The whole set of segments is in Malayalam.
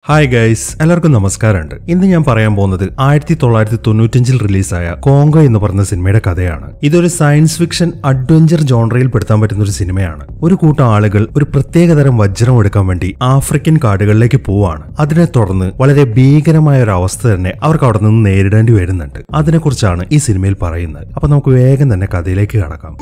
ഹായ് ഗൈസ്, എല്ലാവർക്കും നമസ്കാരമുണ്ട്. ഇന്ന് ഞാൻ പറയാൻ പോകുന്നത് 1995 റിലീസായ കോങ്കോ എന്ന് പറഞ്ഞ സിനിമയുടെ കഥയാണ്. ഇതൊരു സയൻസ് ഫിക്ഷൻ അഡ്വഞ്ചർ ജോണറിൽ പെടുത്താൻ പറ്റുന്ന ഒരു സിനിമയാണ്. ഒരു കൂട്ടം ആളുകൾ ഒരു പ്രത്യേകതരം വജ്രം എടുക്കാൻ വേണ്ടി ആഫ്രിക്കൻ കാടുകളിലേക്ക് പോവാണ്. അതിനെ തുടർന്ന് വളരെ ഭീകരമായ ഒരു അവസ്ഥ തന്നെ അവർക്ക് അവിടെ നിന്ന് നേരിടേണ്ടി വരുന്നുണ്ട്. അതിനെക്കുറിച്ചാണ് ഈ സിനിമയിൽ പറയുന്നത്. അപ്പൊ നമുക്ക് വേഗം തന്നെ കഥയിലേക്ക് കടക്കാം.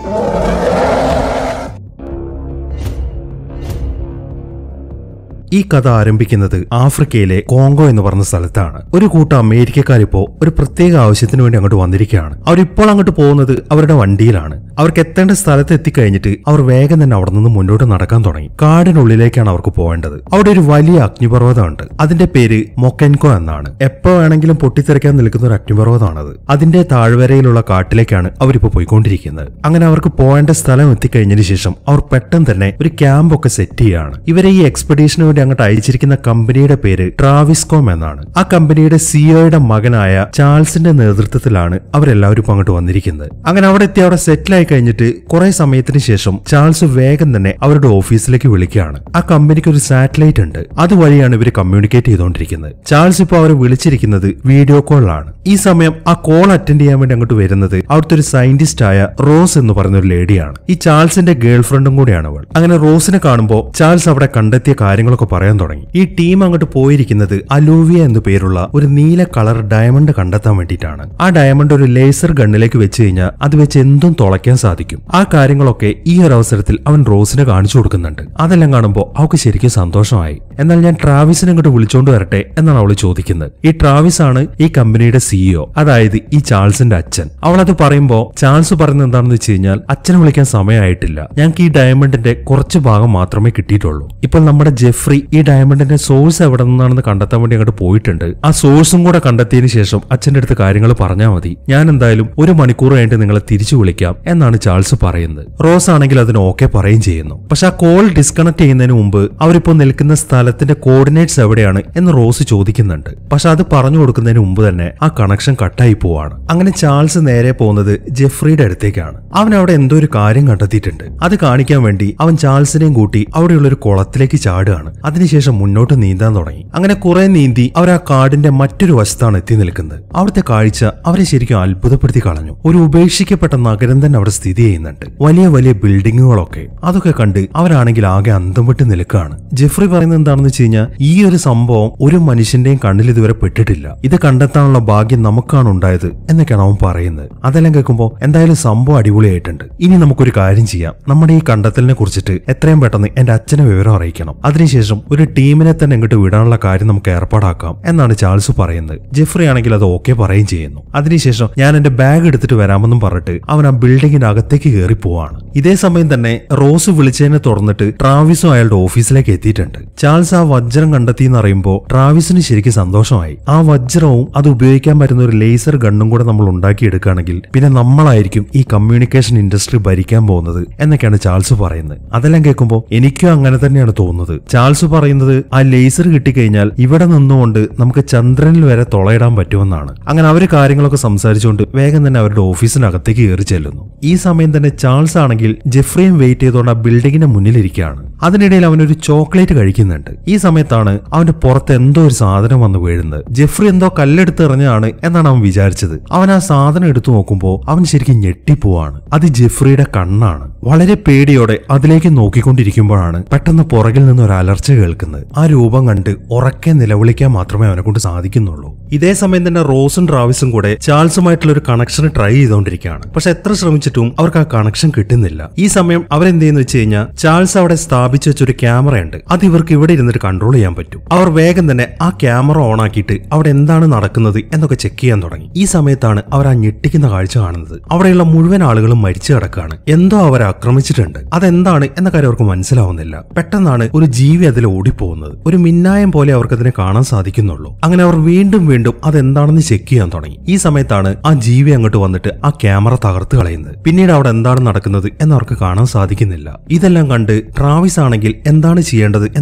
ഈ കഥ ആരംഭിക്കുന്നത് ആഫ്രിക്കയിലെ കോങ്കോ എന്ന് പറഞ്ഞ സ്ഥലത്താണ്. ഒരു കൂട്ടം അമേരിക്കക്കാരിപ്പോ ഒരു പ്രത്യേക ആവശ്യത്തിന് വേണ്ടി അങ്ങോട്ട് വന്നിരിക്കുകയാണ്. അവരിപ്പോൾ അങ്ങോട്ട് പോകുന്നത് അവരുടെ വണ്ടിയിലാണ്. അവർക്ക് എത്തേണ്ട സ്ഥലത്ത് എത്തിക്കഴിഞ്ഞിട്ട് അവർ വേഗം തന്നെ അവിടെ നിന്ന് മുന്നോട്ട് നടക്കാൻ തുടങ്ങി. കാടിനുള്ളിലേക്കാണ് അവർക്ക് പോകേണ്ടത്. അവിടെ ഒരു വലിയ അഗ്നിപർവ്വതമുണ്ട്. അതിന്റെ പേര് മൊക്കെൻകോ എന്നാണ്. എപ്പോ വേണമെങ്കിലും പൊട്ടിത്തെറിക്കാൻ നിൽക്കുന്ന ഒരു അഗ്നിപർവ്വതമാണത്. അതിന്റെ താഴ്വരയിലുള്ള കാട്ടിലേക്കാണ് അവരിപ്പോ പോയിക്കൊണ്ടിരിക്കുന്നത്. അങ്ങനെ അവർക്ക് പോകേണ്ട സ്ഥലം എത്തിക്കഴിഞ്ഞതിന് ശേഷം അവർ പെട്ടെന്ന് തന്നെ ഒരു ക്യാമ്പ് ഒക്കെ സെറ്റ് ചെയ്യുകയാണ്. ഇവരെ ഈ എക്സ്പെഡീഷന് അങ്ങോട്ട് അയച്ചിരിക്കുന്ന കമ്പനിയുടെ പേര് ട്രാവിസ്കോം എന്നാണ്. ആ കമ്പനിയുടെ സിഇഒയുടെ മകനായ ചാൾസിന്റെ നേതൃത്വത്തിലാണ് അവരെല്ലാവരും ഇപ്പൊ അങ്ങോട്ട് വന്നിരിക്കുന്നത്. അങ്ങനെ അവിടെ എത്തി അവിടെ സെറ്റിൽ ആയി കഴിഞ്ഞിട്ട് കുറെ സമയത്തിന് ശേഷം ചാൾസ് വേഗം തന്നെ അവരുടെ ഓഫീസിലേക്ക് വിളിക്കുകയാണ്. ആ കമ്പനിക്ക് ഒരു സാറ്റലൈറ്റ് ഉണ്ട്. അതുവഴിയാണ് ഇവർ കമ്മ്യൂണിക്കേറ്റ് ചെയ്തുകൊണ്ടിരിക്കുന്നത്. ചാൾസ് ഇപ്പൊ അവരെ വിളിച്ചിരിക്കുന്നത് വീഡിയോ കോളിലാണ്. ഈ സമയം ആ കോൾ അറ്റൻഡ് ചെയ്യാൻ വേണ്ടി അങ്ങോട്ട് വരുന്നത് അവിടുത്തെ ഒരു സയന്റിസ്റ്റ് ആയ റോസ് എന്ന് പറയുന്ന ഒരു ലേഡിയാണ്. ഈ ചാൾസിന്റെ ഗേൾ ഫ്രണ്ടും കൂടിയാണ് അവൾ. അങ്ങനെ റോസിനെ കാണുമ്പോൾ ചാൾസ് അവിടെ കണ്ടെത്തിയ കാര്യങ്ങളൊക്കെ പറയാൻ തുടങ്ങി. ഈ ടീം അങ്ങോട്ട് പോയിരിക്കുന്നത് അലൂവിയ എന്നു പേരുള്ള ഒരു നീല കളർ ഡയമണ്ട് കണ്ടെത്താൻ വേണ്ടിയിട്ടാണ്. ആ ഡയമണ്ട് ഒരു ലേസർ ഗണ്ണിലേക്ക് വെച്ച് കഴിഞ്ഞാൽ അത് വെച്ച് എന്തും തുളയ്ക്കാൻ സാധിക്കും. ആ കാര്യങ്ങളൊക്കെ ഈ ഒരു അവസരത്തിൽ അവൻ റോസിനെ കാണിച്ചു കൊടുക്കുന്നുണ്ട്. അതെല്ലാം കാണുമ്പോൾ അവൾക്ക് ശരിക്കും സന്തോഷമായി. എന്നാൽ ഞാൻ ട്രാവിസിനെ അങ്ങോട്ട് വിളിച്ചോണ്ട് വരട്ടെ എന്നാണ് അവൾ ചോദിക്കുന്നത്. ഈ ട്രാവിസ് ആണ് ഈ കമ്പനിയുടെ സിഇഒ, അതായത് ഈ ചാൾസിന്റെ അച്ഛൻ. അവൾ അത് പറയുമ്പോൾ ചാൾസ് പറയുന്നത് എന്താണെന്ന് വെച്ച് കഴിഞ്ഞാൽ അച്ഛനെ വിളിക്കാൻ സമയമായിട്ടില്ല, ഞങ്ങൾക്ക് ഈ ഡയമണ്ടിന്റെ കുറച്ച് ഭാഗം മാത്രമേ കിട്ടിയിട്ടുള്ളൂ. ഇപ്പോൾ നമ്മുടെ ജെഫ്രി ഈ ഡയമണ്ടിന്റെ സോഴ്സ് എവിടെ നിന്നാണെന്ന് കണ്ടെത്താൻ വേണ്ടി അങ്ങോട്ട് പോയിട്ടുണ്ട്. ആ സോഴ്സും കൂടെ കണ്ടെത്തിയതിനു ശേഷം അച്ഛന്റെ അടുത്ത് കാര്യങ്ങൾ പറഞ്ഞാൽ മതി. ഞാൻ എന്തായാലും 1 മണിക്കൂർ കഴിഞ്ഞിട്ട് നിങ്ങളെ തിരിച്ചു വിളിക്കാം എന്നാണ് ചാൾസ് പറയുന്നത്. റോസ് ആണെങ്കിൽ അതിന് ഓക്കെ പറയുകയും ചെയ്യുന്നു. പക്ഷെ ആ കോൾ ഡിസ്കണക്ട് ചെയ്യുന്നതിന് മുമ്പ് അവരിപ്പോ നിൽക്കുന്ന സ്ഥലത്തിന്റെ കോർഡിനേറ്റ്സ് എവിടെയാണ് എന്ന് റോസ് ചോദിക്കുന്നുണ്ട്. പക്ഷെ അത് പറഞ്ഞു കൊടുക്കുന്നതിന് മുമ്പ് തന്നെ ആ കണക്ഷൻ കട്ടായി പോവാണ്. അങ്ങനെ ചാൾസ് നേരെ പോകുന്നത് ജെഫ്രിയുടെ അടുത്തേക്കാണ്. അവൻ അവിടെ എന്തോ ഒരു കാര്യം കണ്ടെത്തിയിട്ടുണ്ട്. അത് കാണിക്കാൻ വേണ്ടി അവൻ ചാൾസിനെയും കൂട്ടി അവിടെയുള്ള ഒരു കുളത്തിലേക്ക് ചാടുകയാണ്. അതിനുശേഷം മുന്നോട്ട് നീന്താൻ തുടങ്ങി. അങ്ങനെ കുറെ നീന്തി അവർ ആ കാടിന്റെ മറ്റൊരു വശത്താണ് എത്തി നിൽക്കുന്നത്. അവിടുത്തെ കാഴ്ച അവരെ ശരിക്കും അത്ഭുതപ്പെടുത്തി കളഞ്ഞു. ഒരു ഉപേക്ഷിക്കപ്പെട്ട നഗരം തന്നെ അവിടെ സ്ഥിതി ചെയ്യുന്നുണ്ട്. വലിയ വലിയ ബിൽഡിങ്ങുകളൊക്കെ. അതൊക്കെ കണ്ട് അവരാണെങ്കിൽ ആകെ അന്തം വിട്ട് നിൽക്കുകയാണ്. ജെഫ്രി പറയുന്നത് എന്താണെന്ന് വെച്ച് കഴിഞ്ഞാൽ ഈ ഒരു സംഭവം ഒരു മനുഷ്യന്റെയും കണ്ണിൽ ഇതുവരെ പെട്ടിട്ടില്ല. ഇത് കണ്ടെത്താനുള്ള ഭാഗ്യം നമുക്കാണ് ഉണ്ടായത് എന്നൊക്കെയാണ് അവൻ പറയുന്നത്. അതെല്ലാം കേൾക്കുമ്പോൾ എന്തായാലും സംഭവം അടിപൊളിയായിട്ടുണ്ട്. ഇനി നമുക്കൊരു കാര്യം ചെയ്യാം. നമ്മുടെ ഈ കണ്ടെത്തലിനെ കുറിച്ചിട്ട് എത്രയും പെട്ടെന്ന് എന്റെ അച്ഛനെ വിവരം അറിയിക്കണം. അതിനുശേഷം ഒരു ടീമിനെ തന്നെ ഇങ്ങോട്ട് വിടാനുള്ള കാര്യം നമുക്ക് ഏർപ്പാടാക്കാം എന്നാണ് ചാൾസ് പറയുന്നത്. ജെഫ്രി ആണെങ്കിൽ അത് ഓക്കെ പറയുകയും ചെയ്യുന്നു. അതിനുശേഷം ഞാൻ എന്റെ ബാഗ് എടുത്തിട്ട് വരാമെന്നും പറഞ്ഞിട്ട് അവൻ ആ ബിൽഡിങ്ങിന്റെ അകത്തേക്ക് കയറി പോവാണ്. ഇതേ സമയം തന്നെ റോസ് വിളിച്ചതിനെ തുറന്നിട്ട് ട്രാവിസും അയാളുടെ ഓഫീസിലേക്ക് എത്തിയിട്ടുണ്ട്. ചാൾസ് ആ വജ്രം കണ്ടെത്തിയെന്ന് അറിയുമ്പോൾ ട്രാവിസിന് ശരിക്കും സന്തോഷമായി. ആ വജ്രവും അത് ഉപയോഗിക്കാൻ പറ്റുന്ന ഒരു ലേസർ ഗണ്ണും കൂടെ നമ്മൾ ഉണ്ടാക്കിയെടുക്കുകയാണെങ്കിൽ പിന്നെ നമ്മളായിരിക്കും ഈ കമ്മ്യൂണിക്കേഷൻ ഇൻഡസ്ട്രി ഭരിക്കാൻ പോകുന്നത് എന്നൊക്കെയാണ് ചാൾസ് പറയുന്നത്. അതെല്ലാം കേൾക്കുമ്പോൾ എനിക്കും അങ്ങനെ തന്നെയാണ് തോന്നുന്നത്. ചാൾസ് പറയുന്നത് ആ ലേസർ കിട്ടിക്കഴിഞ്ഞാൽ ഇവിടെ നിന്നുകൊണ്ട് നമുക്ക് ചന്ദ്രനിൽ വരെ തുളയിടാൻ പറ്റുമെന്നാണ്. അങ്ങനെ അവര് കാര്യങ്ങളൊക്കെ സംസാരിച്ചുകൊണ്ട് വേഗം തന്നെ അവരുടെ ഓഫീസിനകത്തേക്ക് കയറി ചെല്ലുന്നു. ഈ സമയം തന്നെ ചാൾസ് ആണെങ്കിൽ ജെഫ്രിയും വെയിറ്റ് ചെയ്തുകൊണ്ട് ആ ബിൽഡിങ്ങിന്റെ മുന്നിലിരിക്കുകയാണ്. അതിനിടയിൽ അവനൊരു ചോക്ലേറ്റ് കഴിക്കുന്നുണ്ട്. ഈ സമയത്താണ് അവന്റെ പുറത്ത് എന്തോ ഒരു സാധനം വന്ന് വീഴുന്നത്. ജെഫ്രി എന്തോ കല്ലെടുത്ത് എറിഞ്ഞാണ് എന്നാണ് അവൻ വിചാരിച്ചത്. അവൻ ആ സാധനം എടുത്തു നോക്കുമ്പോൾ അവൻ ശരിക്കും ഞെട്ടിപ്പോവാണ്. അത് ജെഫ്രിയുടെ കണ്ണാണ്. വളരെ പേടിയോടെ അതിലേക്ക് നോക്കിക്കൊണ്ടിരിക്കുമ്പോഴാണ് പെട്ടെന്ന് പുറകിൽ നിന്ന് ഒരു അലർച്ച കേൾക്കുന്നത്. ആ രൂപം കണ്ട് ഉറക്കെ നിലവിളിക്കാൻ മാത്രമേ അവനെ കൊണ്ട് സാധിക്കുന്നുള്ളൂ. ഇതേ സമയം തന്നെ റോസും ട്രാവിസും കൂടെ ചാൾസുമായിട്ടുള്ള ഒരു കണക്ഷൻ ട്രൈ ചെയ്തുകൊണ്ടിരിക്കുകയാണ്. പക്ഷെ എത്ര ശ്രമിച്ചിട്ടും അവർക്ക് ആ കണക്ഷൻ കിട്ടുന്നില്ല. ഈ സമയം അവരെന്ത് ചെയ്യുന്ന വെച്ച് കഴിഞ്ഞാൽ ചാൾസ് അവിടെ സ്ഥാപിച്ചു വെച്ചൊരു ക്യാമറ ഉണ്ട്. അത് ഇവർക്ക് ഇവിടെ ഇരുന്നിട്ട് കൺട്രോൾ ചെയ്യാൻ പറ്റും. അവർ വേഗം തന്നെ ആ ക്യാമറ ഓൺ ആക്കിയിട്ട് അവിടെ എന്താണ് നടക്കുന്നത് എന്നൊക്കെ ചെക്ക് ചെയ്യാൻ തുടങ്ങി. ഈ സമയത്താണ് അവർ ആ ഞെട്ടിക്കുന്ന കാഴ്ച കാണുന്നത്. അവിടെയുള്ള മുഴുവൻ ആളുകളും മരിച്ചു കിടക്കുകയാണ്. എന്തോ അവരെ ആക്രമിച്ചിട്ടുണ്ട്. അതെന്താണ് എന്ന കാര്യം അവർക്ക് മനസ്സിലാവുന്നില്ല. പെട്ടെന്നാണ് ഒരു ജീവി അതിൽ ഓടിപ്പോകുന്നത്. ഒരു മിന്നായം പോലെ അവർക്ക് അതിനെ കാണാൻ സാധിക്കുന്നുള്ളൂ. അങ്ങനെ അവർ വീണ്ടും അതെന്താണെന്ന് ചെക്ക് ചെയ്യാൻ തുടങ്ങി. ഈ സമയത്താണ് ആ ജീവി അങ്ങോട്ട് വന്നിട്ട് ആ ക്യാമറ തകർത്ത് കളയുന്നത്. പിന്നീട് അവിടെ എന്താണ് നടക്കുന്നത് എന്നവർക്ക് കാണാൻ സാധിക്കുന്നില്ല. ഇതെല്ലാം കണ്ട് ട്രാവിസ് ആണെങ്കിൽ എന്താണ് ചെയ്യേണ്ടത് എന്നൊരു ഐഡിയ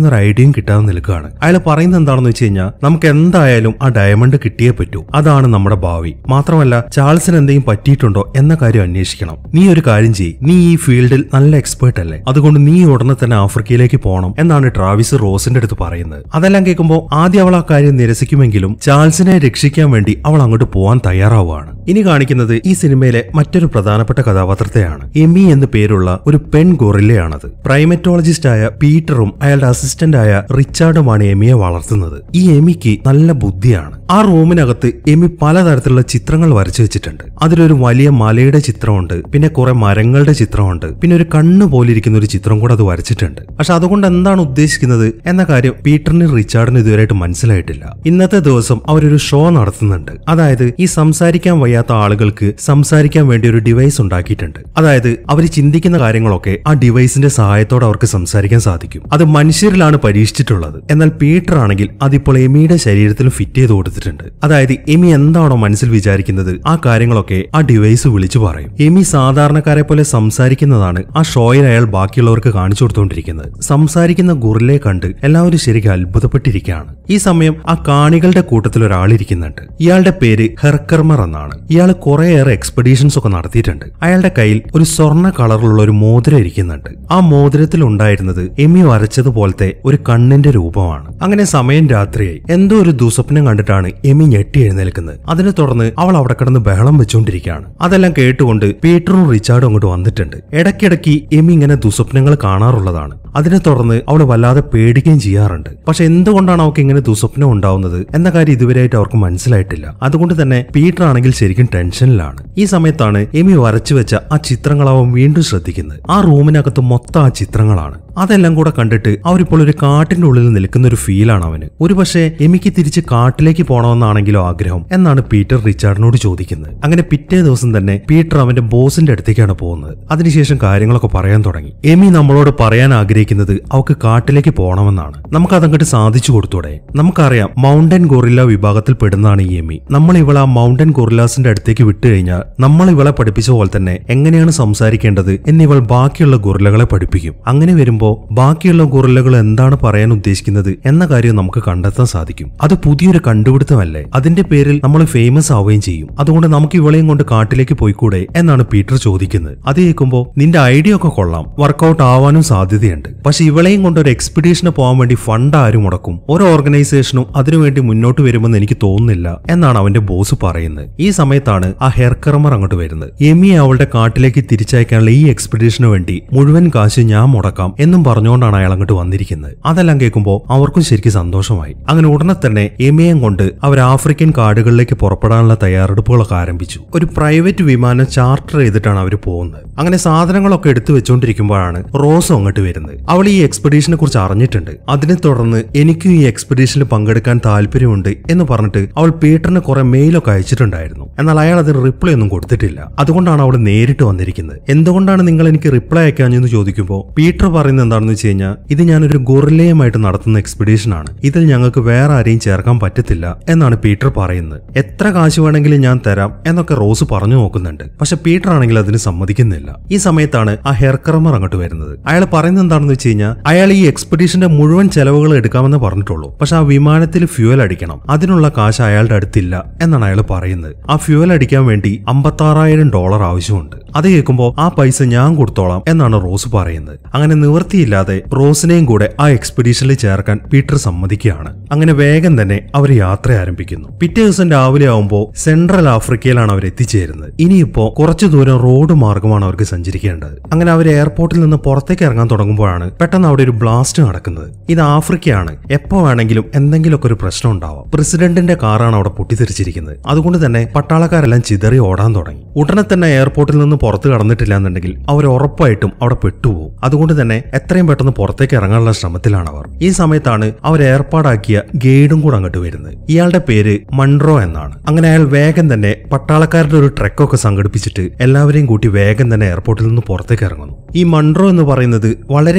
വഴിയും കിട്ടാതെ നിൽക്കുകയാണ്. അയാൾ പറയുന്നത് എന്താണെന്ന് വെച്ച് കഴിഞ്ഞാൽ നമുക്ക് എന്തായാലും ആ ഡയമണ്ട് കിട്ടിയേ പറ്റൂ, അതാണ് നമ്മുടെ ഭാവി. മാത്രമല്ല ചാൾസിന് എന്തെങ്കിലും പറ്റിയിട്ടുണ്ടോ എന്ന കാര്യം അന്വേഷിക്കണം. നീ ഒരു കാര്യം ചെയ്യ്, നീ ഈ ഫീൽഡിൽ നല്ല എക്സ്പേർട്ട് അല്ലേ, അതുകൊണ്ട് നീ ഉടനെ തന്നെ ആഫ്രിക്കയിലേക്ക് പോകണം എന്നാണ് ട്രാവിസ് റോസിന്റെ അടുത്ത് പറയുന്നത്. അതെല്ലാം കേൾക്കുമ്പോൾ ആദ്യം അവൾ ആ കാര്യം നിരസിക്കുമെങ്കിലും ചാൾസിനെ രക്ഷിക്കാൻ വേണ്ടി അവൾ അങ്ങോട്ട് പോകാൻ തയ്യാറാവുകയാണ്. ഇനി കാണിക്കുന്നത് ഈ സിനിമയിലെ മറ്റൊരു പ്രധാനപ്പെട്ട കഥാപാത്രത്തെയാണ്. എമി എന്ന് പേരുള്ള ഒരു പെൺ ഗൊറില്ലയാണത്. പ്രൈമറ്റോളജിസ്റ്റ് ആയ പീറ്ററും അയാളുടെ അസിസ്റ്റന്റ് ആയ റിച്ചാർഡുമാണ് എമിയെ വളർത്തുന്നത്. ഈ എമിക്ക് നല്ല ബുദ്ധിയാണ്. ആ റൂമിനകത്ത് എമി പലതരത്തിലുള്ള ചിത്രങ്ങൾ വരച്ചു വെച്ചിട്ടുണ്ട്. അതിലൊരു വലിയ മലയുടെ ചിത്രമുണ്ട്, പിന്നെ കുറെ മരങ്ങളുടെ ചിത്രമുണ്ട്, പിന്നെ ഒരു കണ്ണ് പോലിരിക്കുന്ന ഒരു ചിത്രം കൂടെ അത് വരച്ചിട്ടുണ്ട്. പക്ഷെ അതുകൊണ്ട് എന്താണ് ഉദ്ദേശിക്കുന്നത് എന്ന കാര്യം പീറ്ററിനും റിച്ചാർഡിനും ഇതുവരെയായിട്ട് മനസ്സിലായിട്ടില്ല. ഇന്നത്തെ ദിവസം അവരൊരു ഷോ നടത്തുന്നുണ്ട്. അതായത് ഈ സംസാരിക്കാൻ വയ്യാത്ത ആളുകൾക്ക് സംസാരിക്കാൻ വേണ്ടി ഒരു ഡിവൈസ് ഉണ്ടാക്കിയിട്ടുണ്ട്. അതായത് അവർ ചിന്തിക്കുന്ന കാര്യങ്ങളൊക്കെ ആ ഡിവൈസിന്റെ സഹായത്തോടെ അവർക്ക് സംസാരിക്കാൻ സാധിക്കും. അത് മനുഷ്യരിലാണ് പരീക്ഷിച്ചിട്ടുള്ളത്. എന്നാൽ പീറ്റർ ആണെങ്കിൽ അതിപ്പോൾ എമിയുടെ ശരീരത്തിൽ ഫിറ്റ് ചെയ്ത് കൊടുത്തിട്ടുണ്ട്. അതായത് എമി എന്താണോ മനസ്സിൽ വിചാരിക്കുന്നത് ആ കാര്യങ്ങളൊക്കെ ആ ഡിവൈസ് വിളിച്ചു പറയും. എമി സാധാരണക്കാരെ പോലെ സംസാരിക്കുന്നതാണ് ആ ഷോയിൽ അയാൾ ബാക്കിയുള്ളവർക്ക് കാണിച്ചു കൊടുത്തുകൊണ്ടിരിക്കുന്നത്. സംസാരിക്കുന്ന ഗൊറില്ലയെ കണ്ട് എല്ലാവരും ശരിക്കും അത്ഭുതപ്പെട്ടിരിക്കുകയാണ്. ഈ സമയം ആ കാണികളുടെ കൂട്ടത്തിൽ ഒരാളിരിക്കുന്നുണ്ട്. ഇയാളുടെ പേര് ഹെർക്കർമർ എന്നാണ്. ഇയാൾ കുറേയേറെ എക്സ്പെഡീഷൻസ് ഒക്കെ നടത്തിയിട്ടുണ്ട്. അയാളുടെ കയ്യിൽ ഒരു സ്വർണ്ണ കളറിലുള്ള ഒരു മോതിരം ഇരിക്കുന്നുണ്ട്. ആ മോതിരത്തിൽ ഉണ്ടായിരുന്നത് എമി വരച്ചതുപോലത്തെ ഒരു കണ്ണിന്റെ രൂപമാണ്. അങ്ങനെ സമയം രാത്രിയായി. എന്തോ ഒരു ദുസ്വപ്നം കണ്ടിട്ടാണ് എമി ഞെട്ടി എഴുന്നേൽക്കുന്നത്. അതിനെ തുടർന്ന് അവൾ അവിടെ കിടന്ന് ബഹളം വെച്ചുകൊണ്ടിരിക്കുകയാണ്. അതെല്ലാം കേട്ടുകൊണ്ട് പീറ്ററും റിച്ചാർഡും അങ്ങോട്ട് വന്നിട്ടുണ്ട്. ഇടയ്ക്കിടയ്ക്ക് എമി ഇങ്ങനെ ദുസ്വപ്നങ്ങൾ കാണാറുള്ളതാണ്. അതിനെ തുടർന്ന് അവൾ വല്ലാതെ പേടിക്കുകയും ചെയ്യാറുണ്ട്. പക്ഷെ എന്തുകൊണ്ടാണ് അവൾക്ക് ഇങ്ങനെ ദുസ്വപ്നം ഉണ്ടാവുന്നത് എന്ന കാര്യം ഇതുവരെയായിട്ട് അവർക്ക് മനസ്സിലായിട്ടില്ല. അതുകൊണ്ട് തന്നെ പീറ്റർ ആണെങ്കിൽ ശരിക്കും ടെൻഷനിലാണ്. ഈ സമയത്താണ് എമി വരച്ചു വെച്ച ആ ചിത്രങ്ങൾ അവൻ വീണ്ടും ശ്രദ്ധിക്കുന്നത്. ആ റൂമിനകത്ത് മൊത്തം ആ ചിത്രങ്ങളാണ്. അതെല്ലാം കൂടെ കണ്ടിട്ട് അവരിപ്പോൾ ഒരു കാട്ടിന്റെ ഉള്ളിൽ നിൽക്കുന്ന ഒരു ഫീലാണ് അവന്. ഒരുപക്ഷെ എമിക്ക് തിരിച്ച് കാട്ടിലേക്ക് പോകണമെന്നാണെങ്കിലോ ആഗ്രഹം എന്നാണ് പീറ്റർ റിച്ചാർഡിനോട് ചോദിക്കുന്നത്. അങ്ങനെ പിറ്റേ ദിവസം തന്നെ പീറ്റർ അവന്റെ ബോസിന്റെ അടുത്തേക്കാണ് പോകുന്നത്. അതിനുശേഷം കാര്യങ്ങളൊക്കെ പറയാൻ തുടങ്ങി. എമി നമ്മളോട് പറയാൻ ആഗ്രഹിക്കുന്നത് അവൾക്ക് കാട്ടിലേക്ക് പോകണമെന്നാണ്. നമുക്ക് അതങ്ങോട്ട് സാധിച്ചു കൊടുത്തൂടെ? നമുക്കറിയാം മൗണ്ടൻ ഗൊറില്ല വിഭാഗത്തിൽ പെടുന്നതാണ് ഈ എമി. നമ്മൾ ഇവളെ ആ മൗണ്ടൻ ഗൊറില്ലാസിന്റെ അടുത്തേക്ക് വിട്ടുകഴിഞ്ഞാൽ നമ്മൾ ഇവളെ പഠിപ്പിച്ച പോലെ തന്നെ എങ്ങനെയാണ് സംസാരിക്കേണ്ടത് എന്നിവൾ ബാക്കിയുള്ള ഗൊറില്ലകളെ പഠിപ്പിക്കും. അങ്ങനെ വരുമ്പോൾ ബാക്കിയുള്ള ഗൊറില്ലകൾ എന്താണ് പറയാൻ ഉദ്ദേശിക്കുന്നത് എന്ന കാര്യം നമുക്ക് കണ്ടെത്താൻ സാധിക്കും. അത് പുതിയൊരു കണ്ടുപിടുത്തമല്ലേ? അതിന്റെ പേരിൽ നമ്മൾ ഫേമസ് ആവുകയും ചെയ്യും. അതുകൊണ്ട് നമുക്ക് ഇവളെയും കൊണ്ട് കാട്ടിലേക്ക് പോയിക്കൂടെ എന്നാണ് പീറ്റർ ചോദിക്കുന്നത്. അത് കേൾക്കുമ്പോൾ നിന്റെ ഐഡിയ ഒക്കെ കൊള്ളാം, വർക്കൗട്ട് ആവാനും സാധ്യതയുണ്ട്. പക്ഷെ ഇവളെയും കൊണ്ട് ഒരു എക്സ്പെഡീഷന് പോകാൻ വേണ്ടി ഫണ്ട് ആരും മുടക്കും? ഒരു ഓർഗനൈസേഷനും അതിനുവേണ്ടി മുന്നോട്ട് വരുമെന്ന് എനിക്ക് തോന്നുന്നില്ല എന്നാണ് അവന്റെ ബോസ് പറയുന്നത്. ഈ സമയത്താണ് ആ ഹെർക്കർമർ അങ്ങോട്ട് വരുന്നത്. എമിയെ അവളുടെ കാട്ടിലേക്ക് തിരിച്ചയക്കാനുള്ള ഈ എക്സ്പെഡീഷന് വേണ്ടി മുഴുവൻ കാശ് ഞാൻ മുടക്കാം എന്നും പറഞ്ഞുകൊണ്ടാണ് അയാൾ അങ്ങോട്ട് വന്നിരിക്കുന്നത്. അതെല്ലാം കേൾക്കുമ്പോൾ അവർക്കും ശരിക്കും സന്തോഷമായി. അങ്ങനെ ഉടനെ തന്നെ എമിയെയും കൊണ്ട് അവർ ആഫ്രിക്കൻ കാടുകളിലേക്ക് പുറപ്പെടാനുള്ള തയ്യാറെടുപ്പുകളൊക്കെ ആരംഭിച്ചു. ഒരു പ്രൈവറ്റ് വിമാനം ചാർട്ടർ ചെയ്തിട്ടാണ് അവർ പോകുന്നത്. അങ്ങനെ സാധനങ്ങളൊക്കെ എടുത്തു വെച്ചുകൊണ്ടിരിക്കുമ്പോഴാണ് റോസ് അങ്ങോട്ട് വരുന്നത്. അവൾ ഈ എക്സ്പെഡീഷനെ കുറിച്ച് അറിഞ്ഞിട്ടുണ്ട്. അതിനെ തുടർന്ന് എനിക്കും ഈ എക്സ്പെഡീഷനിൽ പങ്കെടുക്കാൻ താല്പര്യമുണ്ട് എന്ന് പറഞ്ഞിട്ട് അവൾ പീറ്ററിന് കുറെ മെയിലൊക്കെ അയച്ചിട്ടുണ്ടായിരുന്നു. എന്നാൽ അയാൾ അതിന് റിപ്ലൈ ഒന്നും കൊടുത്തിട്ടില്ല. അതുകൊണ്ടാണ് അവൾ നേരിട്ട് വന്നിരിക്കുന്നത്. എന്തുകൊണ്ടാണ് നിങ്ങൾ എനിക്ക് റിപ്ലൈ അയക്കാഞ്ഞെന്ന് ചോദിക്കുമ്പോൾ പീറ്റർ പറയുന്നത് എന്താണെന്ന് വെച്ച് കഴിഞ്ഞാൽ ഇത് ഞാനൊരു ഗൊറില്ലയുമായിട്ട് നടത്തുന്ന എക്സ്പെഡീഷൻ ആണ്. ഇതിൽ ഞങ്ങൾക്ക് വേറെ ആരെയും ചേർക്കാൻ പറ്റത്തില്ല എന്നാണ് പീറ്റർ പറയുന്നത്. എത്ര കാശ് വേണമെങ്കിലും ഞാൻ തരാം എന്നൊക്കെ റോസ് പറഞ്ഞു നോക്കുന്നുണ്ട്. പക്ഷെ പീറ്റർ ആണെങ്കിൽ അതിന് സമ്മതിക്കുന്നില്ല. ഈ സമയത്താണ് ആ ഹെർക്കർമർ അങ്ങോട്ട് വരുന്നത്. അയാൾ പറയുന്നത് എന്താണെന്ന് വെച്ച് കഴിഞ്ഞാൽ അയാൾ ഈ എക്സ്പെഡീഷന്റെ മുഴുവൻ ചെലവുകൾ എടുക്കാമെന്ന് പറഞ്ഞിട്ടുള്ളൂ. പക്ഷെ ആ വിമാനത്തിൽ ഫ്യൂവൽ അടിക്കണം, അതിനുള്ള കാശ് അയാളുടെ അടുത്തില്ല എന്നാണ് അയാൾ പറയുന്നത്. ആ ഫ്യൂവൽ അടിക്കാൻ വേണ്ടി $56,000 ആവശ്യമുണ്ട്. അത് കേൾക്കുമ്പോൾ ആ പൈസ ഞാൻ കൊടുത്തോളാം എന്നാണ് റോസ് പറയുന്നത്. അങ്ങനെ നിവൃത്തിയില്ലാതെ റോസിനെയും കൂടെ ആ എക്സ്പെഡീഷനിൽ ചേർക്കാൻ പീറ്റർ സമ്മതിക്കുകയാണ്. അങ്ങനെ വേഗം തന്നെ അവർ യാത്ര ആരംഭിക്കുന്നു. പിറ്റേ ദിവസം രാവിലെ ആവുമ്പോൾ സെൻട്രൽ ആഫ്രിക്കയിലാണ് അവർ എത്തിച്ചേരുന്നത്. ഇനിയിപ്പോ കുറച്ചു ദൂരം റോഡ് മാർഗമാണ് അവർക്ക് സഞ്ചരിക്കേണ്ടത്. അങ്ങനെ അവർ എയർപോർട്ടിൽ നിന്ന് പുറത്തേക്ക് ഇറങ്ങാൻ തുടങ്ങുമ്പോഴാണ് പെട്ടെന്ന് അവിടെ ഒരു ബ്ലാസ്റ്റ് നടക്കുന്നത്. ഇത് ആഫ്രിക്കയാണ്, എപ്പോ വേണമെങ്കിലും എന്തെങ്കിലുമൊക്കെ ഒരു പ്രശ്നം ഉണ്ടാവാം. പ്രസിഡന്റിന്റെ കാറാണ് അവിടെ പൊട്ടിത്തെറിച്ചിരിക്കുന്നത്. അതുകൊണ്ട് തന്നെ പട്ടാളക്കാരെല്ലാം ചിതറി ഓടാൻ തുടങ്ങി. ഉടനെ തന്നെ എയർപോർട്ടിൽ നിന്ന് പുറത്ത് കടന്നിട്ടില്ല എന്നുണ്ടെങ്കിൽ അവർ ഉറപ്പായിട്ടും അവിടെ പെട്ടുപോകും. അതുകൊണ്ട് തന്നെ എത്രയും പെട്ടെന്ന് പുറത്തേക്ക് ഇറങ്ങാനുള്ള ശ്രമത്തിലാണ് അവർ. ഈ സമയത്താണ് അവർ ഏർപ്പാടാക്കിയ ഗൈഡും കൂടെ അങ്ങോട്ട് വരുന്നത്. ഇയാളുടെ പേര് മൺട്രോ എന്നാണ്. അങ്ങനെ അയാൾ വേഗം തന്നെ പട്ടാളക്കാരുടെ ഒരു ട്രെക്കൊക്കെ സംഘടിപ്പിച്ചിട്ട് എല്ലാവരെയും കൂട്ടി വേഗം തന്നെ എയർപോർട്ടിൽ നിന്ന് പുറത്തേക്ക് ഇറങ്ങുന്നു. ഈ മൺട്രോ എന്ന് പറയുന്നത് വളരെ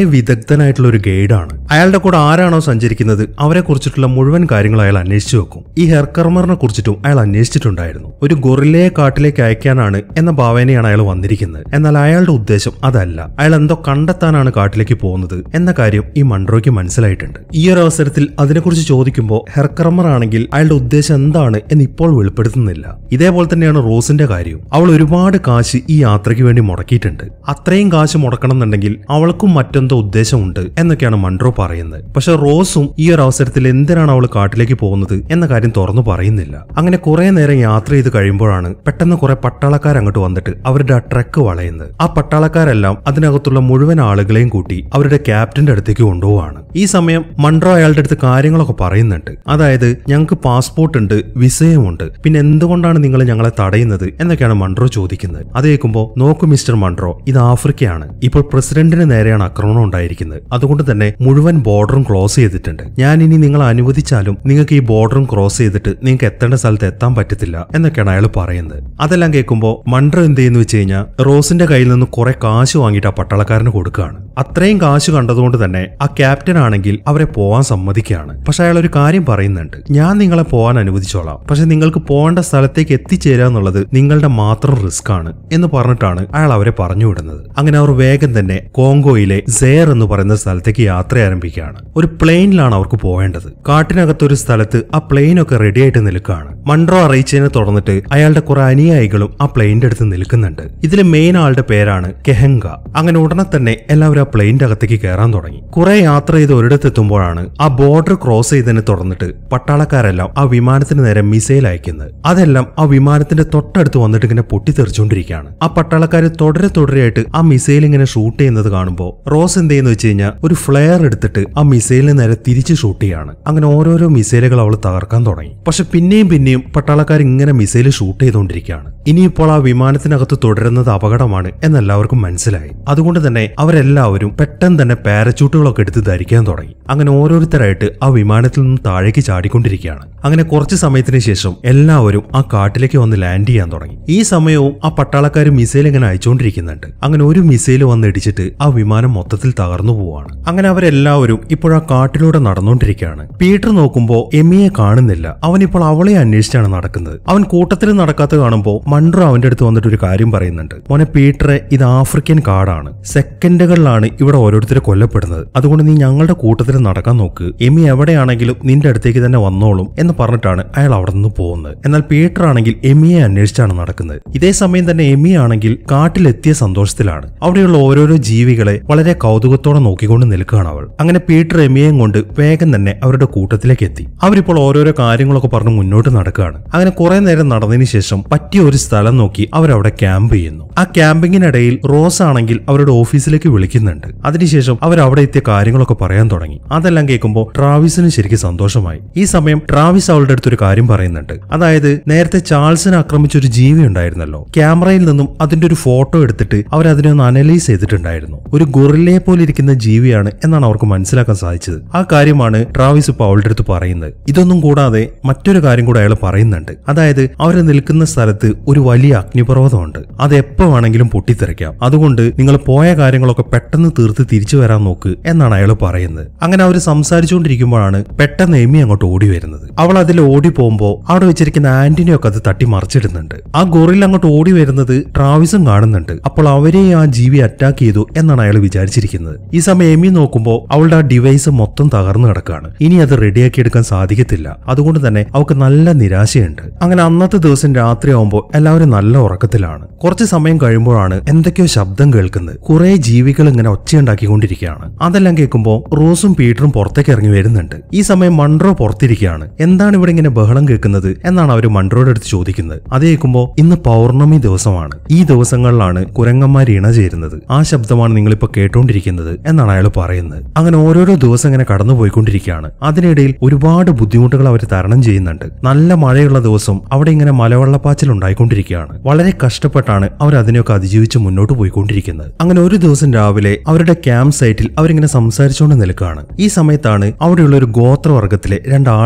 വിദഗ്ധനായിട്ടുള്ള ഒരു ഗൈഡാണ്. അയാളുടെ കൂടെ ആരാണോ സഞ്ചരിക്കുന്നത് അവരെ കുറിച്ചിട്ടുള്ള മുഴുവൻ കാര്യങ്ങൾ അയാൾ അന്വേഷിച്ചു വെക്കും. ഈ ഹെർക്കർമറിനെ കുറിച്ചിട്ടും അയാൾ അന്വേഷിച്ചിട്ടുണ്ടായിരുന്നു. ഒരു ഗൊറില്ലയെ കാട്ടിലേക്ക് അയക്കാനാണ് എന്ന ഭാവനയാണ് അയാൾ വന്നിരിക്കുന്നത്. എന്നാൽ അയാളുടെ ഉദ്ദേശം അതല്ല. അയാൾ എന്തോ കണ്ടെത്താനാണ് കാട്ടിലേക്ക് പോകുന്നത് എന്ന കാര്യം ഈ മൺട്രോയ്ക്ക് മനസ്സിലായിട്ടുണ്ട്. ഈ ഒരു അവസരത്തിൽ അതിനെക്കുറിച്ച് ചോദിക്കുമ്പോൾ ഹെർക്കർമർ ആണെങ്കിൽ അയാളുടെ ഉദ്ദേശം എന്താണ് എന്ന് ഇപ്പോൾ വെളിപ്പെടുത്തുന്നില്ല. ഇതേപോലെ തന്നെയാണ് റോസിന്റെ കാര്യവും. അവൾ ഒരുപാട് കാശ് ഈ യാത്രയ്ക്ക് വേണ്ടി മുടക്കിയിട്ടുണ്ട്. അത്രയും കാശ് മുടക്കണം എന്നുണ്ടെങ്കിൽ അവൾക്കും മറ്റെന്തോ ഉദ്ദേശമുണ്ട് എന്നൊക്കെയാണ് മൺട്രോ പറയുന്നത്. പക്ഷെ റോസും ഈ ഒരു അവസരത്തിൽ എന്തിനാണ് അവൾ കാട്ടിലേക്ക് പോകുന്നത് എന്ന കാര്യം തുറന്നു പറയുന്നില്ല. അങ്ങനെ കുറെ നേരം യാത്ര ചെയ്ത് കഴിയുമ്പോഴാണ് പെട്ടെന്ന് കുറെ പട്ടാളക്കാർ അങ്ങോട്ട് വന്നിട്ട് അവരുടെ ആ ട്രക്ക് വളയുന്നത്. ആ പട്ടാളക്കാരെല്ലാം അതിനകത്തുള്ള മുഴുവൻ ആളുകളെയും കൂട്ടി അവരുടെ ക്യാപ്റ്റന്റെ അടുത്തേക്ക് കൊണ്ടുപോവാണ്. ഈ സമയം മൺട്രോ അയാളുടെ അടുത്ത് കാര്യങ്ങളൊക്കെ പറയുന്നുണ്ട്. അതായത് ഞങ്ങൾക്ക് പാസ്പോർട്ട് ഉണ്ട്, വിസയുമുണ്ട്, പിന്നെ എന്തുകൊണ്ടാണ് നിങ്ങൾ ഞങ്ങളെ തടയുന്നത് എന്നൊക്കെയാണ് മൺട്രോ ചോദിക്കുന്നത്. അത് കേൾക്കുമ്പോൾ നോക്കൂ മിസ്റ്റർ മൺട്രോ, ഇത് ആഫ്രിക്കയാണ്. ഇപ്പോൾ പ്രസിഡന്റിന് നേരെയാണ് ആക്രമണം ഉണ്ടായിരിക്കുന്നത്. അതുകൊണ്ട് തന്നെ മുഴുവൻ ബോർഡറും ക്ലോസ് ചെയ്തിട്ടുണ്ട്. ഞാൻ ഇനി നിങ്ങളെ അനുവദിച്ചാലും നിങ്ങൾക്ക് ഈ ബോർഡറും ക്രോസ് ചെയ്തിട്ട് നിങ്ങൾക്ക് എത്തേണ്ട സ്ഥലത്ത് എത്താൻ പറ്റത്തില്ല എന്നൊക്കെയാണ് അയാൾ പറയുന്നത്. അതെല്ലാം കേൾക്കുമ്പോൾ മൺട്രോ എന്ത് ചെയ്യുന്നു വെച്ച് കഴിഞ്ഞാൽ റോസിന്റെ കയ്യിൽ നിന്ന് കുറെ കാശ് വാങ്ങിയിട്ട് ആ പട്ടാളക്കാരന് കൊടുക്കുകയാണ്. അത്രയും കാശ് കണ്ടതുകൊണ്ട് തന്നെ ആ ക്യാപ്റ്റൻ ആണെങ്കിൽ അവരെ പോവാൻ സമ്മതിക്കുകയാണ്. പക്ഷെ അയാൾ ഒരു കാര്യം പറയുന്നുണ്ട്, ഞാൻ നിങ്ങളെ പോവാൻ അനുവദിച്ചോളാം, പക്ഷെ നിങ്ങൾക്ക് പോകേണ്ട സ്ഥലത്തേക്ക് എത്തിച്ചേരുക എന്നുള്ളത് നിങ്ങളുടെ മാത്രം റിസ്ക് ആണ് എന്ന് പറഞ്ഞിട്ടാണ് അയാൾ അവരെ പറഞ്ഞുവിടുന്നത്. അങ്ങനെ അവർ വേഗം തന്നെ കോങ്കോയിലെ സെയർ എന്ന് പറയുന്ന സ്ഥലത്തേക്ക് യാത്ര ആരംഭിക്കുകയാണ്. ഒരു പ്ലെയിനിലാണ് അവർക്ക് പോവേണ്ടത്. കാട്ടിനകത്തൊരു സ്ഥലത്ത് ആ പ്ലെയിനൊക്കെ റെഡി ആയിട്ട് നിൽക്കുകയാണ്. മൺട്രോ അറിയിച്ചതിനെ തുടർന്നിട്ട് അയാളുടെ കുറെ അനുയായികളും ആ പ്ലെയിനിന്റെ അടുത്ത് നിൽക്കുന്നുണ്ട്. ഇതിലെ മെയിൻ ആളുടെ പേരാണ് കെഹങ്ക. അങ്ങനെ ഉടനെ തന്നെ എല്ലാവരും ആ പ്ലെയിനിന്റെ അകത്തേക്ക് കയറാൻ തുടങ്ങി. കുറെ യാത്ര ചെയ്ത് ഒരിടത്തെത്തുമ്പോഴാണ് ആ ബോർഡർ ക്രോസ് ചെയ്തതിനെ തുടർന്നിട്ട് പട്ടാളക്കാരെല്ലാം ആ വിമാനത്തിന് നേരെ മിസൈൽ അയക്കുന്നത്. അതെല്ലാം ആ വിമാനത്തിന്റെ തൊട്ടടുത്ത് വന്നിട്ട് ഇങ്ങനെ പൊട്ടിത്തെറിച്ചുകൊണ്ടിരിക്കുകയാണ്. ആ പട്ടാളക്കാര് തുടരെയായിട്ട് ആ മിസൈൽ ഇങ്ങനെ ഷൂട്ട് ചെയ്യുന്നത് കാണുമ്പോൾ റോസ് എന്ത് ചെയ്യുന്ന വെച്ച് കഴിഞ്ഞാൽ ഒരു ഫ്ലെയർ എടുത്തിട്ട് ആ മിസൈലിന് നേരെ തിരിച്ച് ഷൂട്ട് ചെയ്യാണ്. അങ്ങനെ ഓരോരോ മിസൈലുകൾ അവൾ തകർക്കാൻ തുടങ്ങി. പക്ഷെ പിന്നെയും പട്ടാളക്കാർ ഇങ്ങനെ മിസൈൽ ഷൂട്ട് ചെയ്തുകൊണ്ടിരിക്കുകയാണ്. ഇനിയിപ്പോൾ ആ വിമാനത്തിനകത്ത് തുടരുന്നത് അപകടമാണ് എന്നെല്ലാവർക്കും മനസ്സിലായി. അതുകൊണ്ട് തന്നെ അവരെല്ലാവരും പെട്ടെന്ന് തന്നെ പാരച്യൂട്ടുകളൊക്കെ എടുത്ത് ധരിക്കാൻ തുടങ്ങി. അങ്ങനെ ഓരോരുത്തരായിട്ട് ആ വിമാനത്തിൽ നിന്ന് താഴേക്ക് ചാടിക്കൊണ്ടിരിക്കുകയാണ്. അങ്ങനെ കുറച്ച് സമയത്തിന് ശേഷം എല്ലാവരും ആ കാട്ടിലേക്ക് വന്ന് ലാൻഡ് ചെയ്യാൻ തുടങ്ങി. ഈ സമയവും ആ പട്ടാളക്കാർ മിസൈൽ ഇങ്ങനെ അയച്ചുകൊണ്ടിരിക്കുന്നുണ്ട്. അങ്ങനെ ഒരു മിസൈൽ വന്ന് ഇടിച്ചിട്ട് ആ വിമാനം മൊത്തത്തിൽ തകർന്നു പോവാണ്. അങ്ങനെ അവരെല്ലാവരും ഇപ്പോൾ ആ കാട്ടിലൂടെ നടന്നുകൊണ്ടിരിക്കുകയാണ്. പീറ്റർ നോക്കുമ്പോൾ എമിയെ കാണുന്നില്ല. അവനിപ്പോൾ അവളെ അന്വേഷിച്ചാണ് നടക്കുന്നത്. അവൻ കൂട്ടത്തിൽ നടക്കാത്ത കാണുമ്പോൾ മൺട്രോ അവന്റെ അടുത്ത് വന്നിട്ട് ഒരു കാര്യം പറയുന്നുണ്ട്. മോനെ പീറ്ററെ, ഇത് ആഫ്രിക്കൻ കാടാണ്. സെക്കൻഡുകളിലാണ് ഇവിടെ ഓരോരുത്തരെ കൊല്ലപ്പെടുന്നത്. അതുകൊണ്ട് നീ ഞങ്ങളുടെ കൂട്ടത്തിൽ നടക്കാൻ നോക്ക്. എമി എവിടെയാണെങ്കിലും നിന്റെ അടുത്തേക്ക് തന്നെ വന്നോളും എന്ന് പറഞ്ഞിട്ടാണ് അയാൾ അവിടെ നിന്ന് പോകുന്നത്. എന്നാൽ പീറ്റർ ആണെങ്കിൽ എമിയെ അന്വേഷിച്ചാണ് നടക്കുന്നത്. ഇതേ സമയം തന്നെ എമി ആണെങ്കിൽ കാട്ടിലെത്തിയ സന്തോഷത്തിലാണ്. അവിടെയുള്ള ഓരോരോ ജീവികളെ വളരെ കൗതുകത്തോടെ നോക്കിക്കൊണ്ട് നിൽക്കുകയാണ് അവൾ. അങ്ങനെ പീറ്റർ എമിയെയും കൊണ്ട് വേഗം തന്നെ അവരുടെ കൂട്ടത്തിലേക്ക് എത്തി. അവരിപ്പോൾ ഓരോരോ കാര്യങ്ങളൊക്കെ പറഞ്ഞ് മുന്നോട്ട് നടക്കുകയാണ്. അങ്ങനെ കുറെ നേരം നടന്നതിന് ശേഷം പറ്റിയ ഒരു സ്ഥലം നോക്കി അവരവിടെ ക്യാമ്പ് ചെയ്യുന്നു. ആ ക്യാമ്പിങ്ങിനിടയിൽ റോസ് ആണെങ്കിൽ അവരുടെ ഓഫീസിലേക്ക് വിളിക്കുന്നുണ്ട്. അതിനുശേഷം അവർ അവിടെ എത്തിയ കാര്യങ്ങളൊക്കെ പറയാൻ തുടങ്ങി. അതെല്ലാം കേൾക്കുമ്പോൾ ട്രാവിസിന് ശരിക്കും സന്തോഷമായി. ഈ സമയം ട്രാവിസ് അവളുടെ അടുത്തൊരു കാര്യം പറയുന്നുണ്ട്. അതായത് നേരത്തെ ചാൾസിനെ ആക്രമിച്ച ഒരു ജീവി ഉണ്ടായിരുന്നല്ലോ, ക്യാമറയിൽ നിന്നും അതിന്റെ ഒരു ഫോട്ടോ എടുത്തിട്ട് അവർ അതിനെ ഒന്ന് അനലൈസ് ചെയ്തിട്ടുണ്ടായിരുന്നു. ഒരു ഗൊറില്ലയെ പോലെ ഇരിക്കുന്ന ജീവിയാണ് എന്നാണ് അവർക്ക് മനസ്സിലാക്കാൻ സാധിച്ചത്. ആ കാര്യമാണ് ട്രാവിസ് ഇപ്പോൾ അവളുടെ അടുത്ത് പറയുന്നത്. ഇതൊന്നും കൂടാതെ മറ്റൊരു കാര്യം കൂടെ അയാൾ പറയുന്നുണ്ട്. അതായത് അവർ നിൽക്കുന്ന സ്ഥലത്ത് ഒരു വലിയ അഗ്നിപർവ്വതമുണ്ട്. അത് എപ്പോ വേണമെങ്കിലും പൊട്ടിത്തെറിക്കാം. അതുകൊണ്ട് നിങ്ങൾ പോയ കാര്യങ്ങളൊക്കെ പെട്ടെന്ന് തീർത്ത് തിരിച്ചു വരാൻ നോക്ക് എന്നാണ് അയാൾ പറയുന്നത്. അങ്ങനെ അവർ സംസാരിച്ചുകൊണ്ടിരിക്കുമ്പോഴാണ് പെട്ടെന്ന് എമി അങ്ങോട്ട് ഓടി വരുന്നത്. അവൾ അതിൽ ഓടി പോകുമ്പോൾ അവിടെ വെച്ചിരിക്കുന്ന ആന്റണിയൊക്കെ അത് തട്ടി മറിച്ചിടുന്നുണ്ട്. ആ ഗൊറില്ല അങ്ങോട്ട് ഓടി വരുന്നത് ട്രാവിസും കാണുന്നുണ്ട്. അപ്പോൾ അവരെ ആ ജീവി അറ്റാക്ക് ചെയ്തു എന്നാണ് അയാൾ വിചാരിച്ചിരിക്കുന്നത്. ഈ സമയം എമി നോക്കുമ്പോൾ അവളുടെ ആ ഡിവൈസ് മൊത്തം തകർന്നു കിടക്കുകയാണ്. ഇനി അത് റെഡിയാക്കി എടുക്കാൻ സാധിക്കത്തില്ല. അതുകൊണ്ട് തന്നെ അവൾക്ക് നല്ല നിരാശയുണ്ട്. അങ്ങനെ അന്നത്തെ ദിവസം രാത്രിയാവുമ്പോൾ എല്ലാവരും നല്ല ഉറക്കത്തിലാണ്. കുറച്ച് സമയം കഴിയുമ്പോഴാണ് എന്തൊക്കെയോ ശബ്ദം കേൾക്കുന്നത്. കുറെ ജീവികൾ ഇങ്ങനെ ഒച്ചയുണ്ടാക്കിക്കൊണ്ടിരിക്കുകയാണ്. അതെല്ലാം കേൾക്കുമ്പോൾ റോസും പീറ്ററും പുറത്തേക്ക് ഇറങ്ങി വരുന്നുണ്ട്. ഈ സമയം മൺട്രോ പുറത്തിരിക്കുകയാണ്. എന്താണ് ഇവിടെ ഇങ്ങനെ ബഹളം കേൾക്കുന്നത് എന്നാണ് അവർ മൺട്രോയുടെ അടുത്ത് ചോദിക്കുന്നത്. അത് കേൾക്കുമ്പോൾ ഇന്ന് പൗർണമി ദിവസമാണ്. ഈ ദിവസങ്ങളിലാണ് കുരങ്ങന്മാർ ഇണ ചേരുന്നത്. ആ ശബ്ദമാണ് നിങ്ങളിപ്പോ കേട്ടോണ്ടിരിക്കുന്നത് എന്നാണ് അയാൾ പറയുന്നത്. അങ്ങനെ ഓരോരോ ദിവസം ഇങ്ങനെ കടന്നുപോയിക്കൊണ്ടിരിക്കുകയാണ്. അതിനിടയിൽ ഒരുപാട് ബുദ്ധിമുട്ടുകൾ അവർ തരണം ചെയ്യുന്നുണ്ട്. നല്ല മഴയുള്ള ദിവസം അവിടെ ഇങ്ങനെ മലവെള്ളപ്പാച്ചിൽ ഉണ്ടായിക്കൊണ്ടിരിക്കുകയാണ്. വളരെ കഷ്ടപ്പെട്ടാണ് അവർ അതിനെയൊക്കെ അതിജീവിച്ച് മുന്നോട്ട് പോയിക്കൊണ്ടിരിക്കുന്നത്. അങ്ങനെ ഒരു ദിവസം രാവിലെ അവരുടെ ക്യാമ്പ് സൈറ്റിൽ അവരിങ്ങനെ സംസാരിച്ചുകൊണ്ട് നിൽക്കുകയാണ്. ഈ സമയത്താണ് അവിടെയുള്ള ഒരു ഗോത്രവർഗത്തിലെ രണ്ടാളുകൾ അങ്ങോട്ട്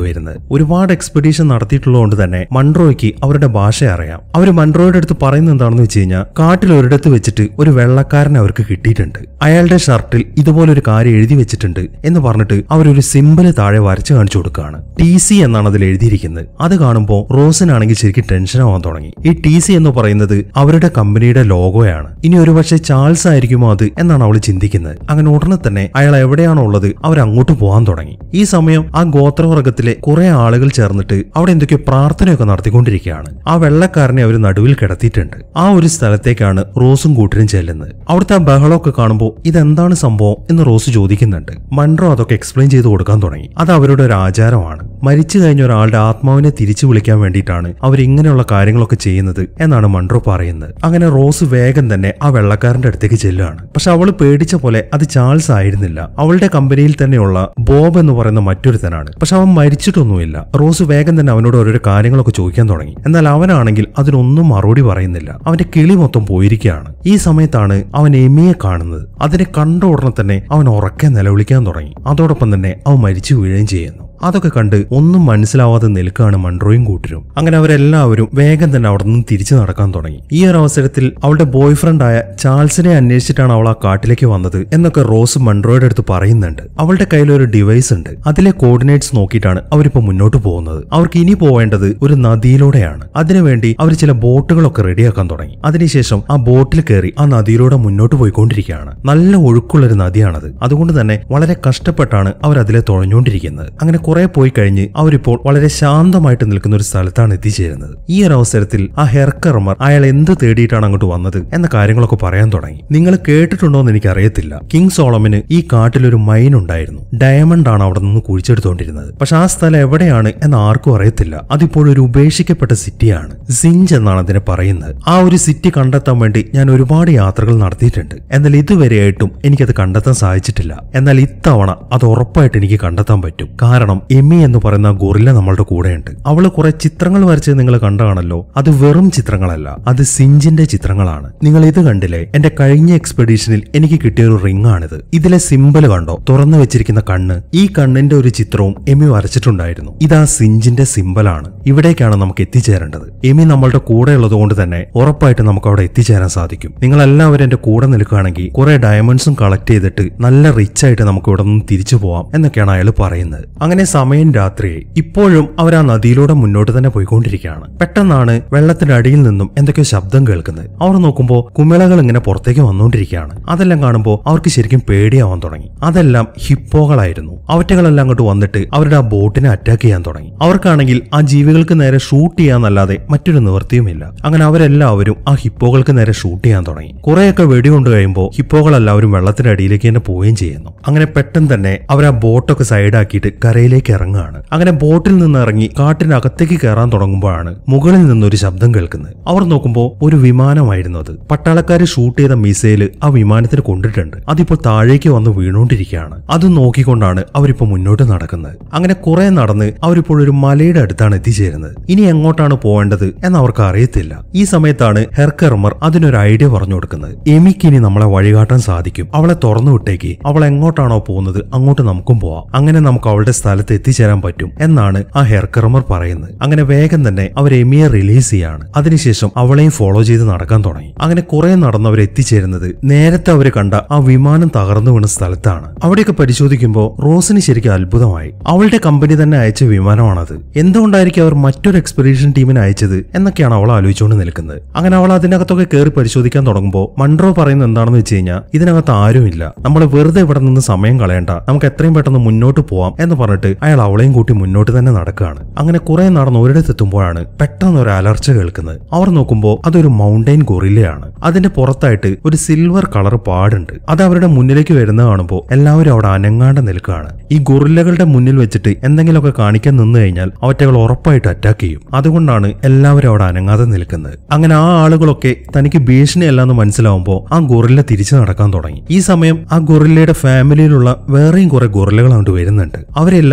വരുന്നത്. ഒരുപാട് എക്സ്പെഡീഷൻ നടത്തിയിട്ടുള്ളതുകൊണ്ട് തന്നെ മൺട്രോയ്ക്ക് അവരുടെ ഭാഷ അറിയാം. അവർ മൺട്രോയുടെ അടുത്ത് പറയുന്നത് എന്താണെന്ന് വെച്ച് കഴിഞ്ഞാൽ കാട്ടിൽ ഒരിടത്ത് വെച്ചിട്ട് ഒരു വെള്ളക്കാരനെ അവർക്ക് കിട്ടിയിട്ടുണ്ട്. അയാളുടെ ഷർട്ടിൽ ഇതുപോലൊരു കാര്യം എഴുതി വെച്ചിട്ടുണ്ട് എന്ന് പറഞ്ഞിട്ട് അവരൊരു സിമ്പിള് താഴെ വരച്ചു കാണിച്ചു കൊടുക്കുകയാണ്. TC എന്നാണ് അതിൽ എഴുതിയിരിക്കുന്നത്. അത് കാണുമ്പോൾ റോസിനാണെങ്കിൽ ശരിക്കും ടെൻഷൻ ആവാൻ തുടങ്ങി. ഈ TC എന്ന് പറയുന്നത് അവരുടെ കമ്പനിയുടെ ലോഗോയാണ്. ഇനി ഒരുപക്ഷെ ചാൾസ് ആയിരിക്കുമോ അത് എന്നാണ് അവൾ ചിന്തിക്കുന്നത്. അങ്ങനെ ഉടനെ തന്നെ അയാൾ എവിടെയാണോ ഉള്ളത് അവരങ്ങോട്ട് പോകാൻ തുടങ്ങി. ഈ സമയം ആ ഗോത്രവർഗത്തിലെ കുറെ ആളുകൾ ചേർന്നിട്ട് അവിടെ എന്തൊക്കെയോ പ്രാർത്ഥനയൊക്കെ നടത്തിക്കൊണ്ടിരിക്കുകയാണ്. ആ വെള്ളക്കാരനെ അവർ നടുവിൽ കിടത്തിയിട്ടുണ്ട്. ആ ഒരു സ്ഥലത്തേക്കാണ് റോസും കൂട്ടരും ചെല്ലുന്നത്. അവിടുത്തെ ആ ബഹളമൊക്കെ കാണുമ്പോൾ ഇതെന്താണ് സംഭവം എന്ന് റോസ് ചോദിക്കുന്നുണ്ട്. മൺട്രോ അതൊക്കെ എക്സ്പ്ലെയിൻ ചെയ്ത് കൊടുക്കാൻ തുടങ്ങി. അത് അവരുടെ ഒരു ആചാരമാണ്. മരിച്ചു കഴിഞ്ഞ ഒരാളുടെ ആത്മാവിനെ തിരിച്ചു വിളിക്കാൻ വേണ്ടിയിട്ടാണ് അവർ ഇങ്ങനെയുള്ള കാര്യങ്ങളൊക്കെ ചെയ്യുന്നത് എന്നാണ് മൺട്രോ പറയുന്നത്. അങ്ങനെ റോസ് വേഗം തന്നെ ആ വെള്ളക്കാരന്റെ അടുത്തേക്ക് ചെല്ലുകയാണ്. പക്ഷെ അവൾ പേടിച്ച പോലെ അത് ചാൾസ് ആയിരുന്നില്ല. അവളുടെ കമ്പനിയിൽ തന്നെയുള്ള ബോബ് എന്ന് പറയുന്ന മറ്റൊരുത്തനാണ്. പക്ഷെ അവൻ മരിച്ചിട്ടൊന്നുമില്ല. റോസ് വേഗം തന്നെ അവനോട് ഓരോരോ കാര്യങ്ങളൊക്കെ ചോദിക്കാൻ തുടങ്ങി. എന്നാൽ അവനാണെങ്കിൽ അതിനൊന്നും മറുപടി പറയുന്നില്ല. അവന്റെ കിളി മൊത്തം പോയിരിക്കുകയാണ്. ഈ സമയത്താണ് അവൻ എമിയെ കാണുന്നത്. അതിനെ കണ്ട ഉടനെ തന്നെ അവൻ ഉറക്കെ നിലവിളിക്കാൻ തുടങ്ങി. അതോടൊപ്പം തന്നെ അവൻ മരിച്ചു വീഴുകയും ചെയ്യുന്നു. അതൊക്കെ കണ്ട് ഒന്നും മനസ്സിലാവാതെ നിൽക്കുകയാണ് മൺട്രോയും കൂട്ടരും. അങ്ങനെ അവരെല്ലാവരും വേഗം തന്നെ അവിടെ നിന്ന് തിരിച്ചു നടക്കാൻ തുടങ്ങി. ഈ ഒരു അവസരത്തിൽ അവളുടെ ബോയ് ഫ്രണ്ടായ ചാൾസിനെ അന്വേഷിച്ചിട്ടാണ് അവൾ ആ കാട്ടിലേക്ക് വന്നത് എന്നൊക്കെ റോസ് മൺട്രോയുടെ അടുത്ത് പറയുന്നുണ്ട്. അവളുടെ കയ്യിൽ ഒരു ഡിവൈസ് ഉണ്ട്. അതിലെ കോർഡിനേറ്റ്സ് നോക്കിയിട്ടാണ് അവരിപ്പോ മുന്നോട്ട് പോകുന്നത്. അവർക്ക് ഇനി പോവേണ്ടത് ഒരു നദിയിലൂടെയാണ്. അതിനുവേണ്ടി അവർ ചില ബോട്ടുകളൊക്കെ റെഡിയാക്കാൻ തുടങ്ങി. അതിനുശേഷം ആ ബോട്ടിൽ കയറി ആ നദിയിലൂടെ മുന്നോട്ട് പോയിക്കൊണ്ടിരിക്കുകയാണ്. നല്ല ഒഴുക്കുള്ളൊരു നദിയാണത്. അതുകൊണ്ട് തന്നെ വളരെ കഷ്ടപ്പെട്ടാണ് അവർ അതിലെ തുഴഞ്ഞുകൊണ്ടിരിക്കുന്നത്. അങ്ങനെ കുറെ പോയി കഴിഞ്ഞ് അവരിപ്പോൾ വളരെ ശാന്തമായിട്ട് നിൽക്കുന്ന ഒരു സ്ഥലത്താണ് എത്തിച്ചേരുന്നത്. ഈ ഒരു അവസരത്തിൽ ആ ഹെർക്കർമർ അയാൾ എന്ത് തേടിയിട്ടാണ് അങ്ങോട്ട് വന്നത് എന്ന കാര്യങ്ങളൊക്കെ പറയാൻ തുടങ്ങി. നിങ്ങൾ കേട്ടിട്ടുണ്ടോ എന്ന് എനിക്കറിയത്തില്ല. കിങ് സോളമന് ഈ കാട്ടിലൊരു മൈൻ ഉണ്ടായിരുന്നു. ഡയമണ്ട് ആണ് അവിടെ നിന്ന് കുഴിച്ചെടുത്തോണ്ടിരുന്നത്. പക്ഷെ ആ സ്ഥലം എവിടെയാണ് എന്ന് ആർക്കും അറിയത്തില്ല. അതിപ്പോൾ ഒരു ഉപേക്ഷിക്കപ്പെട്ട സിറ്റിയാണ്. സിഞ്ച് എന്നാണ് അതിനെ പറയുന്നത്. ആ ഒരു സിറ്റി കണ്ടെത്താൻ വേണ്ടി ഞാൻ ഒരുപാട് യാത്രകൾ നടത്തിയിട്ടുണ്ട്. എന്നാൽ ഇതുവരെയായിട്ടും എനിക്കത് കണ്ടെത്താൻ സാധിച്ചിട്ടില്ല. എന്നാൽ ഇത്തവണ അത് ഉറപ്പായിട്ട് എനിക്ക് കണ്ടെത്താൻ പറ്റും. കാരണം എമി എന്ന് പറയുന്ന ഗൊറില്ല നമ്മളുടെ കൂടെയുണ്ട്. അവള് കുറെ ചിത്രങ്ങൾ വരച്ചത് നിങ്ങൾ കണ്ടാണല്ലോ. അത് വെറും ചിത്രങ്ങളല്ല, അത് സിഞ്ചിന്റെ ചിത്രങ്ങളാണ്. നിങ്ങൾ ഇത് കണ്ടില്ലേ? എന്റെ കഴിഞ്ഞ എക്സ്പെഡീഷനിൽ എനിക്ക് കിട്ടിയ ഒരു റിംഗ് ആണിത്. ഇതിലെ സിമ്പിൾ കണ്ടോ? തുറന്നു വെച്ചിരിക്കുന്ന കണ്ണ്. ഈ കണ്ണിന്റെ ഒരു ചിത്രവും എമി വരച്ചിട്ടുണ്ടായിരുന്നു. ഇതാ സിഞ്ചിന്റെ സിമ്പലാണ്. ഇവിടേക്കാണ് നമുക്ക് എത്തിച്ചേരേണ്ടത്. എമി നമ്മളുടെ കൂടെ ഉള്ളത് കൊണ്ട് തന്നെ ഉറപ്പായിട്ട് നമുക്ക് അവിടെ എത്തിച്ചേരാൻ സാധിക്കും. നിങ്ങൾ എല്ലാവരും എന്റെ കൂടെ നിൽക്കുകയാണെങ്കിൽ കുറെ ഡയമണ്ട്സും കളക്ട് ചെയ്തിട്ട് നല്ല റിച്ച് ആയിട്ട് നമുക്ക് ഇവിടെ നിന്ന് തിരിച്ചു പോവാം എന്നൊക്കെയാണ് അയാൾ പറയുന്നത്. അങ്ങനെ സമയം രാത്രിയായി. ഇപ്പോഴും അവർ ആ നദിയിലൂടെ മുന്നോട്ട് തന്നെ പോയിക്കൊണ്ടിരിക്കുകയാണ്. പെട്ടെന്നാണ് വെള്ളത്തിന്റെ അടിയിൽ നിന്നും എന്തൊക്കെയോ ശബ്ദം കേൾക്കുന്നത്. അവർ നോക്കുമ്പോൾ കുമിളകൾ ഇങ്ങനെ പുറത്തേക്ക് വന്നുകൊണ്ടിരിക്കുകയാണ്. അതെല്ലാം കാണുമ്പോൾ അവർക്ക് ശരിക്കും പേടിയാവാൻ തുടങ്ങി. അതെല്ലാം ഹിപ്പോകളായിരുന്നു. അവറ്റകളെല്ലാം അങ്ങോട്ട് വന്നിട്ട് അവരുടെ ആ ബോട്ടിനെ അറ്റാക്ക് ചെയ്യാൻ തുടങ്ങി. അവർക്കാണെങ്കിൽ ആ ജീവികൾക്ക് നേരെ ഷൂട്ട് ചെയ്യാന്നല്ലാതെ മറ്റൊരു നിവൃത്തിയുമില്ല. അങ്ങനെ അവരെല്ലാവരും ആ ഹിപ്പോകൾക്ക് നേരെ ഷൂട്ട് ചെയ്യാൻ തുടങ്ങി. കുറെയൊക്കെ വെടികൊണ്ട് കഴിയുമ്പോൾ ഹിപ്പോകളെല്ലാവരും വെള്ളത്തിന്റെ അടിയിലേക്ക് തന്നെ പോവുകയും ചെയ്യുന്നു. അങ്ങനെ പെട്ടെന്ന് തന്നെ അവർ ആ ബോട്ടൊക്കെ സൈഡാക്കിയിട്ട് കരയിലേക്ക് ഇറങ്ങുകയാണ്. അങ്ങനെ ബോട്ടിൽ നിന്ന് ഇറങ്ങി കാട്ടിനകത്തേക്ക് കയറാൻ തുടങ്ങുമ്പോഴാണ് മുകളിൽ നിന്നൊരു ശബ്ദം കേൾക്കുന്നത്. അവർ നോക്കുമ്പോൾ ഒരു വിമാനമായിരുന്നു അത്. പട്ടാളക്കാർ ഷൂട്ട് ചെയ്ത മിസൈല് ആ വിമാനത്തിന് കൊണ്ടിട്ടുണ്ട്. അതിപ്പോൾ താഴേക്ക് വന്ന് വീണുകൊണ്ടിരിക്കുകയാണ്. അത് നോക്കിക്കൊണ്ടാണ് അവരിപ്പോ മുന്നോട്ട് നടക്കുന്നത്. അങ്ങനെ കുറെ നടന്ന് അവരിപ്പോൾ ഒരു മലയുടെ അടുത്താണ് എത്തിച്ചേരുന്നത്. ഇനി എങ്ങോട്ടാണ് പോവേണ്ടത് എന്ന് അവർക്ക് അറിയത്തില്ല. ഈ സമയത്താണ് ഹെർക്കർമർ അതിനൊരു ഐഡിയ പറഞ്ഞു കൊടുക്കുന്നത്. എമിക്ക് ഇനി നമ്മളെ വഴികാട്ടാൻ സാധിക്കും. അവളെ തുറന്നു വിട്ടേക്ക്. അവൾ എങ്ങോട്ടാണോ പോകുന്നത് അങ്ങോട്ട് നമുക്കും പോവാം. അങ്ങനെ നമുക്ക് അവളുടെ സ്ഥലത്ത് എത്തിച്ചേരാൻ പറ്റും എന്നാണ് ആ ഹെർക്കർമർ പറയുന്നത്. അങ്ങനെ വേഗം തന്നെ അവർ എമിയെ റിലീസ് ചെയ്യാണ്. അതിനുശേഷം അവളെയും ഫോളോ ചെയ്ത് നടക്കാൻ തുടങ്ങി. അങ്ങനെ കുറെ നടന്നവർ എത്തിച്ചേരുന്നത് നേരത്തെ അവർ കണ്ട ആ വിമാനം തകർന്നു വീണ സ്ഥലത്താണ്. അവിടെയൊക്കെ പരിശോധിക്കുമ്പോൾ റോസിന് ശരിക്കും അത്ഭുതമായി. അവളുടെ കമ്പനി തന്നെ അയച്ച വിമാനമാണത്. എന്തുകൊണ്ടായിരിക്കും അവർ മറ്റൊരു എക്സ്പെഡീഷൻ ടീമിനെ അയച്ചത് എന്നൊക്കെയാണ് അവൾ ആലോചിച്ചുകൊണ്ട് നിൽക്കുന്നത്. അങ്ങനെ അവൾ അതിനകത്തൊക്കെ കയറി പരിശോധിക്കാൻ തുടങ്ങുമ്പോൾ മൺട്രോ പറയുന്നത് എന്താണെന്ന് വെച്ച് കഴിഞ്ഞാൽ ഇതിനകത്ത് ആരുമില്ല, നമ്മൾ വെറുതെ ഇവിടെ നിന്ന് സമയം കളയണ്ട, നമുക്ക് എത്രയും പെട്ടെന്ന് മുന്നോട്ട് പോവാം എന്ന് പറഞ്ഞിട്ട് അയാൾ അവളെയും കൂട്ടി മുന്നോട്ട് തന്നെ നടക്കുകയാണ്. അങ്ങനെ കുറെ നടന്ന് ഒരിടത്തെത്തുമ്പോഴാണ് പെട്ടെന്ന് ഒരു അലർച്ച കേൾക്കുന്നത്. അവർ നോക്കുമ്പോൾ അതൊരു മൗണ്ടൈൻ ഗൊറില്ലയാണ്. അതിന്റെ പുറത്തായിട്ട് ഒരു സിൽവർ കളർ പാടുണ്ട്. അത് അവരുടെ മുന്നിലേക്ക് വരുന്ന കാണുമ്പോൾ എല്ലാവരും അവിടെ അനങ്ങാണ്ട് നിൽക്കുകയാണ്. ഈ ഗൊറില്ലകളുടെ മുന്നിൽ വെച്ചിട്ട് എന്തെങ്കിലുമൊക്കെ കാണിക്കാൻ നിന്ന് കഴിഞ്ഞാൽ അവറ്റകൾ ഉറപ്പായിട്ട് അറ്റാക്ക് ചെയ്യും. അതുകൊണ്ടാണ് എല്ലാവരും അവിടെ അനങ്ങാതെ നിൽക്കുന്നത്. അങ്ങനെ ആ ആളുകളൊക്കെ തനിക്ക് ഭീഷണിയല്ലെന്ന് മനസ്സിലാവുമ്പോൾ ആ ഗൊറില്ല തിരിച്ചു നടക്കാൻ തുടങ്ങി. ഈ സമയം ആ ഗൊറില്ലയുടെ ഫാമിലിയിലുള്ള വേറെയും കുറെ ഗൊറില്ലകൾ അങ്ങോട്ട് വരുന്നുണ്ട്. അവരെല്ലാം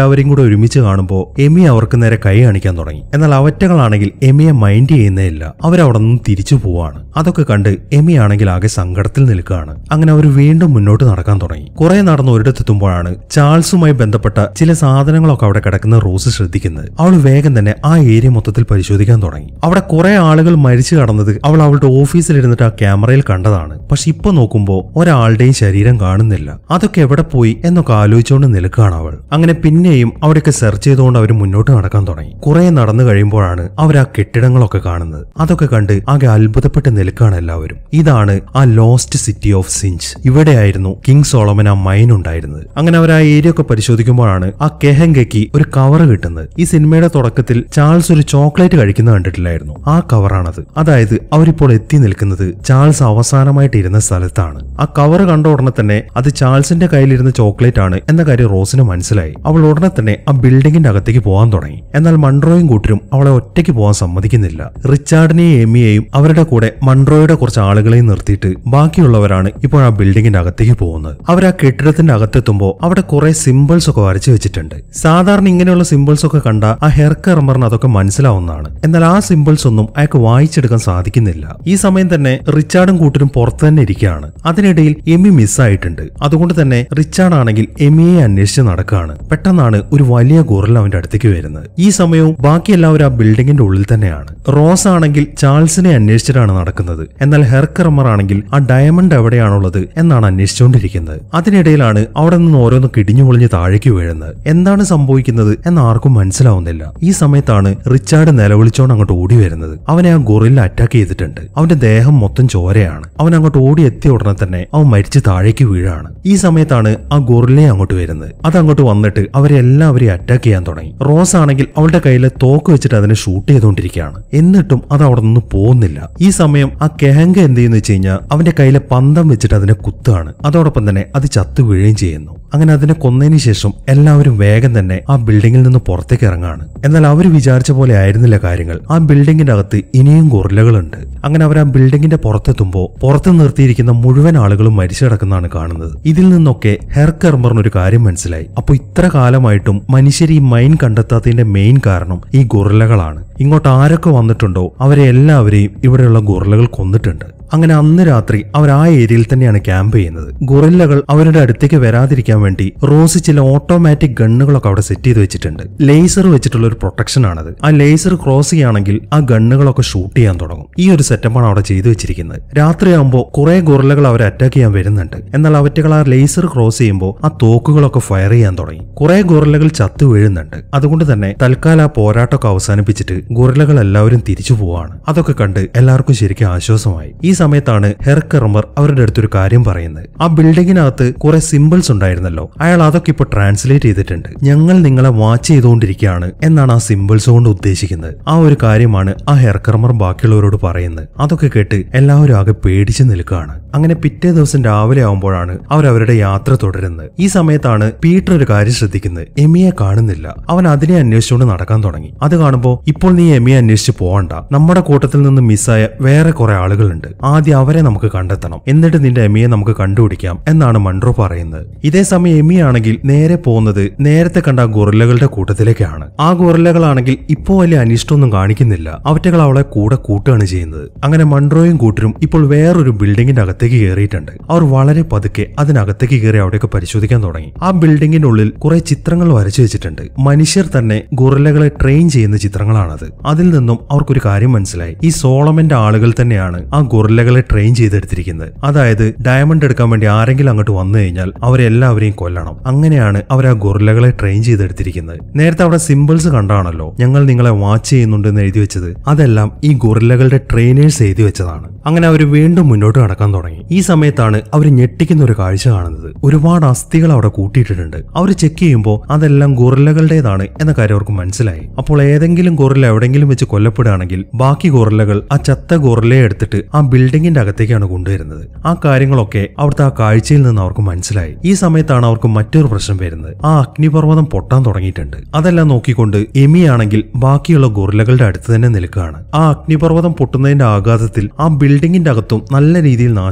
എല്ലാവരെയും കൂടെ ഒരുമിച്ച് കാണുമ്പോൾ എമി അവർക്ക് നേരെ കൈ കാണിക്കാൻ തുടങ്ങി. എന്നാൽ അവറ്റകളാണെങ്കിൽ എമിയെ മൈൻഡ് ചെയ്യുന്നേ ഇല്ല. അവരവിടെ നിന്ന് തിരിച്ചു പോവാണ്. അതൊക്കെ കണ്ട് എമി ആണെങ്കിൽ ആകെ സങ്കടത്തിൽ നിൽക്കുകയാണ്. അങ്ങനെ അവർ വീണ്ടും മുന്നോട്ട് നടക്കാൻ തുടങ്ങി. കുറെ നടന്ന് ഒരിടത്തെത്തുമ്പോഴാണ് ചാൾസുമായി ബന്ധപ്പെട്ട ചില സാധനങ്ങളൊക്കെ അവിടെ കിടക്കുന്ന റോസ് ശ്രദ്ധിക്കുന്നത്. അവൾ വേഗം തന്നെ ആ ഏരിയ മൊത്തത്തിൽ പരിശോധിക്കാൻ തുടങ്ങി. അവിടെ കുറെ ആളുകൾ മരിച്ചു കടന്നത് അവൾ അവളുടെ ഓഫീസിൽ ഇരുന്നിട്ട് ആ ക്യാമറയിൽ കണ്ടതാണ്. പക്ഷെ ഇപ്പൊ നോക്കുമ്പോ ഒരാളുടെയും ശരീരം കാണുന്നില്ല. അതൊക്കെ എവിടെ പോയി എന്നൊക്കെ ആലോചിച്ചുകൊണ്ട് നിൽക്കുകയാണ് അവൾ. അങ്ങനെ പിന്നെയും അവിടെയൊക്കെ സെർച്ച് ചെയ്തുകൊണ്ട് അവർ മുന്നോട്ട് നടക്കാൻ തുടങ്ങി. കുറെ നടന്നു കഴിയുമ്പോഴാണ് അവർ ആ കെട്ടിടങ്ങളൊക്കെ കാണുന്നത്. അതൊക്കെ കണ്ട് ആകെ അത്ഭുതപ്പെട്ട് നിൽക്കുകയാണ് എല്ലാവരും. ഇതാണ് ആ ലോസ്റ്റ് സിറ്റി ഓഫ് സിഞ്ച്. ഇവിടെയായിരുന്നു കിങ് സോളമൻ ആ മൈൻ ഉണ്ടായിരുന്നത്. അങ്ങനെ അവർ ആ ഏരിയ ഒക്കെ പരിശോധിക്കുമ്പോഴാണ് ആ കെഹങ്കയ്ക്ക് ഒരു കവർ കിട്ടുന്നത്. ഈ സിനിമയുടെ തുടക്കത്തിൽ ചാൾസ് ഒരു ചോക്ലേറ്റ് കഴിക്കുന്നത് കണ്ടിട്ടില്ലായിരുന്നു. ആ കവറാണത്. അതായത് അവരിപ്പോൾ എത്തി നിൽക്കുന്നത് ചാൾസ് അവസാനമായിട്ട് ഇരുന്ന സ്ഥലത്താണ്. ആ കവർ കണ്ട ഉടനെ തന്നെ അത് ചാൾസിന്റെ കയ്യിലിരുന്ന ചോക്ലേറ്റ് ആണ് എന്ന കാര്യം റോസിന് മനസ്സിലായി. അവൾ ഉടനെ തന്നെ ആ ബിൽഡിങ്ങിന്റെ അകത്തേക്ക് പോകാൻ തുടങ്ങി. എന്നാൽ മൺട്രോയും കൂട്ടരും അവളെ ഒറ്റയ്ക്ക് പോകാൻ സമ്മതിക്കുന്നില്ല. റിച്ചാർഡിനെയും എമിയെയും അവരുടെ കൂടെ മൺട്രോയുടെ കുറച്ച് ആളുകളെയും നിർത്തിയിട്ട് ബാക്കിയുള്ളവരാണ് ഇപ്പോൾ ആ ബിൽഡിങ്ങിന്റെ അകത്തേക്ക് പോകുന്നത്. അവർ ആ കെട്ടിടത്തിന്റെ അകത്തെത്തുമ്പോൾ അവിടെ കുറെ സിമ്പിൾസ് ഒക്കെ വരച്ചു വെച്ചിട്ടുണ്ട്. സാധാരണ ഇങ്ങനെയുള്ള സിമ്പിൾസ് ഒക്കെ കണ്ട ആ ഹെർക്കർമറിന് അതൊക്കെ മനസ്സിലാവുന്നതാണ്. എന്നാൽ ആ സിമ്പിൾസ് ഒന്നും അയാൾക്ക് വായിച്ചെടുക്കാൻ സാധിക്കുന്നില്ല. ഈ സമയം തന്നെ റിച്ചാർഡും കൂട്ടരും പുറത്തു തന്നെ ഇരിക്കുകയാണ്. അതിനിടയിൽ എമി മിസ്സായിട്ടുണ്ട്. അതുകൊണ്ട് തന്നെ റിച്ചാർഡ് ആണെങ്കിൽ എമിയെ അന്വേഷിച്ച് നടക്കുകയാണ്. പെട്ടെന്നാണ് ഒരു വലിയ ഗൊറില്ല അവന്റെ അടുത്തേക്ക് വരുന്നത്. ഈ സമയവും ബാക്കി എല്ലാവരും ആ ബിൽഡിങ്ങിന്റെ ഉള്ളിൽ തന്നെയാണ്. റോസ് ആണെങ്കിൽ ചാൾസിനെ അന്വേഷിച്ചിട്ടാണ് നടക്കുന്നത്. എന്നാൽ ഹെർക്കർമർ ആണെങ്കിൽ ആ ഡയമണ്ട് എവിടെയാണുള്ളത് എന്നാണ് അന്വേഷിച്ചുകൊണ്ടിരിക്കുന്നത്. അതിനിടയിലാണ് അവിടെ നിന്ന് ഓരോന്ന് കിടിഞ്ഞു പൊളിഞ്ഞ് താഴേക്ക് വീഴുന്നത്. എന്താണ് സംഭവിക്കുന്നത് എന്ന് ആർക്കും മനസ്സിലാവുന്നില്ല. ഈ സമയത്താണ് റിച്ചാർഡ് നിലവിളിച്ചോണ്ട് അങ്ങോട്ട് ഓടി വരുന്നത്. അവനെ ആ ഗൊറില്ല അറ്റാക്ക് ചെയ്തിട്ടുണ്ട്. അവന്റെ ദേഹം മൊത്തം ചോരയാണ്. അവൻ അങ്ങോട്ട് ഓടി എത്തിയ ഉടനെ തന്നെ അവൻ മരിച്ച് താഴേക്ക് വീഴാണ്. ഈ സമയത്താണ് ആ ഗൊറില്ലയെ അങ്ങോട്ട് വരുന്നത്. അതങ്ങോട്ട് വന്നിട്ട് അവരെ എല്ലാവരെയും അറ്റാക്ക് ചെയ്യാൻ തുടങ്ങി. റോസ് ആണെങ്കിൽ അവളുടെ കയ്യിലെ തോക്ക് വെച്ചിട്ട് അതിനെ ഷൂട്ട് ചെയ്തുകൊണ്ടിരിക്കുകയാണ്. എന്നിട്ടും അത് അവിടെ നിന്ന് പോകുന്നില്ല. ഈ സമയം ആ കെഹങ്ക എന്ത് ചെയ്യുന്ന വെച്ച് കഴിഞ്ഞാൽ അവന്റെ കയ്യിലെ പന്തം വെച്ചിട്ട് അതിനെ കുത്താണ്. അതോടൊപ്പം തന്നെ അത് ചത്തു വീഴുകയും ചെയ്യുന്നു. അങ്ങനെ അതിനെ കൊന്നതിന് ശേഷം എല്ലാവരും വേഗം തന്നെ ആ ബിൽഡിങ്ങിൽ നിന്ന് പുറത്തേക്ക് ഇറങ്ങാണ്. എന്നാൽ അവർ വിചാരിച്ച പോലെ ആയിരുന്നില്ല കാര്യങ്ങൾ. ആ ബിൽഡിങ്ങിന്റെ അകത്ത് ഇനിയും ഗൊറില്ലകളുണ്ട്. അങ്ങനെ അവർ ആ ബിൽഡിങ്ങിന്റെ പുറത്തെത്തുമ്പോൾ പുറത്ത് നിർത്തിയിരിക്കുന്ന മുഴുവൻ ആളുകളും മരിച്ചു കിടക്കുന്നതാണ് കാണുന്നത്. ഇതിൽ നിന്നൊക്കെ ഹെർക്കർമറിന് ഒരു കാര്യം മനസ്സിലായി. അപ്പൊ ഇത്ര കാലമായിട്ടും മനുഷ്യർ ഈ മൈൻ കണ്ടെത്താത്തതിന്റെ മെയിൻ കാരണം ഈ ഗൊറില്ലകളാണ്. ഇങ്ങോട്ട് ആരൊക്കെ വന്നിട്ടുണ്ടോ അവരെ എല്ലാവരെയും ഇവിടെയുള്ള ഗൊറില്ലകൾ കൊന്നിട്ടുണ്ട്. അങ്ങനെ അന്ന് രാത്രി അവർ ആ ഏരിയയിൽ തന്നെയാണ് ക്യാമ്പ് ചെയ്യുന്നത്. ഗൊറില്ലകൾ അവരുടെ അടുത്തേക്ക് വരാതിരിക്കാൻ വേണ്ടി റോസ് ചില ഓട്ടോമാറ്റിക് ഗണ്ണുകളൊക്കെ അവിടെ സെറ്റ് ചെയ്ത് വെച്ചിട്ടുണ്ട്. ലേസർ വെച്ചിട്ടുള്ള ഒരു പ്രൊട്ടക്ഷൻ ആണത്. ആ ലേസർ ക്രോസ് ചെയ്യുകയാണെങ്കിൽ ആ ഗണ്ണുകളൊക്കെ ഷൂട്ട് ചെയ്യാൻ തുടങ്ങും. ഈ ഒരു സെറ്റപ്പാണ് അവിടെ ചെയ്തു വെച്ചിരിക്കുന്നത്. രാത്രിയാകുമ്പോൾ കുറെ ഗൊറില്ലകൾ അവരെ അറ്റാക്ക് ചെയ്യാൻ വരുന്നുണ്ട്. എന്നാൽ അവറ്റകൾ ആ ലേസർ ക്രോസ് ചെയ്യുമ്പോൾ ആ തോക്കുകളൊക്കെ ഫയർ ചെയ്യാൻ തുടങ്ങി. കുറെ ഗൊറില്ലകൾ ചത്തു വീഴുന്നുണ്ട്. അതുകൊണ്ട് തന്നെ തൽക്കാലം ആ പോരാട്ടമൊക്കെ അവസാനിപ്പിച്ചിട്ട് ഗൊറില്ലകൾ എല്ലാവരും തിരിച്ചു പോവാണ്. അതൊക്കെ കണ്ട് എല്ലാവർക്കും ശരിക്കും ആശ്വാസമായി. ഈ സമയത്താണ് ഹെർക്കർമർ അവരുടെ അടുത്തൊരു കാര്യം പറയുന്നത്. ആ ബിൽഡിങ്ങിനകത്ത് കുറെ സിമ്പിൾസ് ഉണ്ടായിരുന്നല്ലോ, അയാൾ അതൊക്കെ ഇപ്പൊ ട്രാൻസ്ലേറ്റ് ചെയ്തിട്ടുണ്ട്. ഞങ്ങൾ നിങ്ങളെ വാച്ച് ചെയ്തുകൊണ്ടിരിക്കുകയാണ് എന്നാണ് ആ സിമ്പിൾസ് കൊണ്ട് ഉദ്ദേശിക്കുന്നത്. ആ ഒരു കാര്യമാണ് ആ ഹെർക്കർമർ ബാക്കിയുള്ളവരോട് പറയുന്നത്. അതൊക്കെ കേട്ട് എല്ലാവരും ആകെ പേടിച്ചു നിൽക്കുകയാണ്. അങ്ങനെ പിറ്റേ ദിവസം രാവിലെ ആവുമ്പോഴാണ് അവരവരുടെ യാത്ര തുടരുന്നത്. ഈ സമയത്താണ് പീറ്റർ ഒരു കാര്യം ശ്രദ്ധിക്കുന്നത്. എമിയെ കാണുന്നില്ല. അവൻ അതിനെ അന്വേഷിച്ചുകൊണ്ട് നടക്കാൻ തുടങ്ങി. അത് കാണുമ്പോൾ ഇപ്പോൾ നീ എമിയെ അന്വേഷിച്ച് പോകണ്ട, നമ്മുടെ കൂട്ടത്തിൽ നിന്ന് മിസ്സായ വേറെ കുറെ ആളുകളുണ്ട്, ആദ്യം അവരെ നമുക്ക് കണ്ടെത്തണം, എന്നിട്ട് നിന്റെ എമിയെ നമുക്ക് കണ്ടുപിടിക്കാം എന്നാണ് മൺട്രോ പറയുന്നത്. ഇതേ സമയം എമി ആണെങ്കിൽ നേരെ പോകുന്നത് നേരത്തെ കണ്ട ഗൊറില്ലകളുടെ കൂട്ടത്തിലേക്കാണ്. ആ ഗൊറില്ലകളാണെങ്കിൽ ഇപ്പോ വലിയ അനിഷ്ടമൊന്നും കാണിക്കുന്നില്ല. അവറ്റകൾ അവളെ കൂടെ കൂട്ടുകയാണ് ചെയ്യുന്നത്. അങ്ങനെ മൺട്രോയും കൂട്ടരും ഇപ്പോൾ വേറൊരു ബിൽഡിങ്ങിന്റെ അകത്തേക്ക് കയറിയിട്ടുണ്ട്. അവർ വളരെ പതുക്കെ അതിനകത്തേക്ക് കയറി അവിടെയൊക്കെ പരിശോധിക്കാൻ തുടങ്ങി. ആ ബിൽഡിങ്ങിന്റെ ഉള്ളിൽ കുറെ ചിത്രങ്ങൾ വരച്ചു വെച്ചിട്ടുണ്ട്. മനുഷ്യർ തന്നെ ഗൊറില്ലകളെ ട്രെയിൻ ചെയ്യുന്ന ചിത്രങ്ങളാണത്. അതിൽ നിന്നും അവർക്കൊരു കാര്യം മനസ്സിലായി. ഈ സോളമന്റെ ആളുകൾ തന്നെയാണ് ആ ഗൊറില്ലകളെ ട്രെയിൻ ചെയ്തെടുത്തിരിക്കുന്നത്. അതായത് ഡയമണ്ട് എടുക്കാൻ വേണ്ടി ആരെങ്കിലും അങ്ങോട്ട് വന്നു കഴിഞ്ഞാൽ അവരെല്ലാവരെയും കൊല്ലണം. അങ്ങനെയാണ് അവർ ആ ഗൊറില്ലകളെ ട്രെയിൻ ചെയ്തെടുത്തിരിക്കുന്നത്. നേരത്തെ അവിടെ സിമ്പിൾസ് കണ്ടാണല്ലോ ഞങ്ങൾ നിങ്ങളെ വാച്ച് ചെയ്യുന്നുണ്ടെന്ന് എഴുതി വെച്ചത്. അതെല്ലാം ഈ ഗൊറില്ലകളുടെ ട്രെയിനേഴ്സ് എഴുതി വെച്ചതാണ്. അങ്ങനെ അവർ വീണ്ടും മുന്നോട്ട് നടക്കാൻ തുടങ്ങി. ഈ സമയത്താണ് അവർ ഞെട്ടിക്കുന്ന ഒരു കാഴ്ച കാണുന്നത്. ഒരുപാട് അസ്ഥികൾ അവിടെ കൂട്ടിയിട്ടിട്ടുണ്ട്. അവർ ചെക്ക് ചെയ്യുമ്പോൾ അതെല്ലാം ഗൊറില്ലകളുടേതാണ് എന്ന കാര്യം അവർക്ക് മനസ്സിലായി. അപ്പോൾ ഏതെങ്കിലും ഗൊറില്ല എവിടെങ്കിലും വെച്ച് കൊല്ലപ്പെടുകയാണെങ്കിൽ ബാക്കി ഗൊറില്ലകൾ ആ ചത്ത ഗൊറില്ലയെ എടുത്തിട്ട് ആ ബിൽഡിങ്ങിന്റെ അകത്തേക്കാണ് കൊണ്ടുവരുന്നത്. ആ കാര്യങ്ങളൊക്കെ അവിടുത്തെ ആ കാഴ്ചയിൽ നിന്ന് അവർക്ക് മനസ്സിലായി. ഈ സമയത്താണ് അവർക്ക് മറ്റൊരു പ്രശ്നം വരുന്നത്. ആ അഗ്നിപർവ്വതം പൊട്ടാൻ തുടങ്ങിയിട്ടുണ്ട്. അതെല്ലാം നോക്കിക്കൊണ്ട് എമിയാണെങ്കിൽ ബാക്കിയുള്ള ഗൊറില്ലകളുടെ അടുത്ത് തന്നെ നിൽക്കുകയാണ്. ആ അഗ്നിപർവ്വതം പൊട്ടുന്നതിന്റെ ആഘാതത്തിൽ ആ ബിൽഡിങ്ങിന്റെ അകത്തും നല്ല രീതിയിൽ നാശം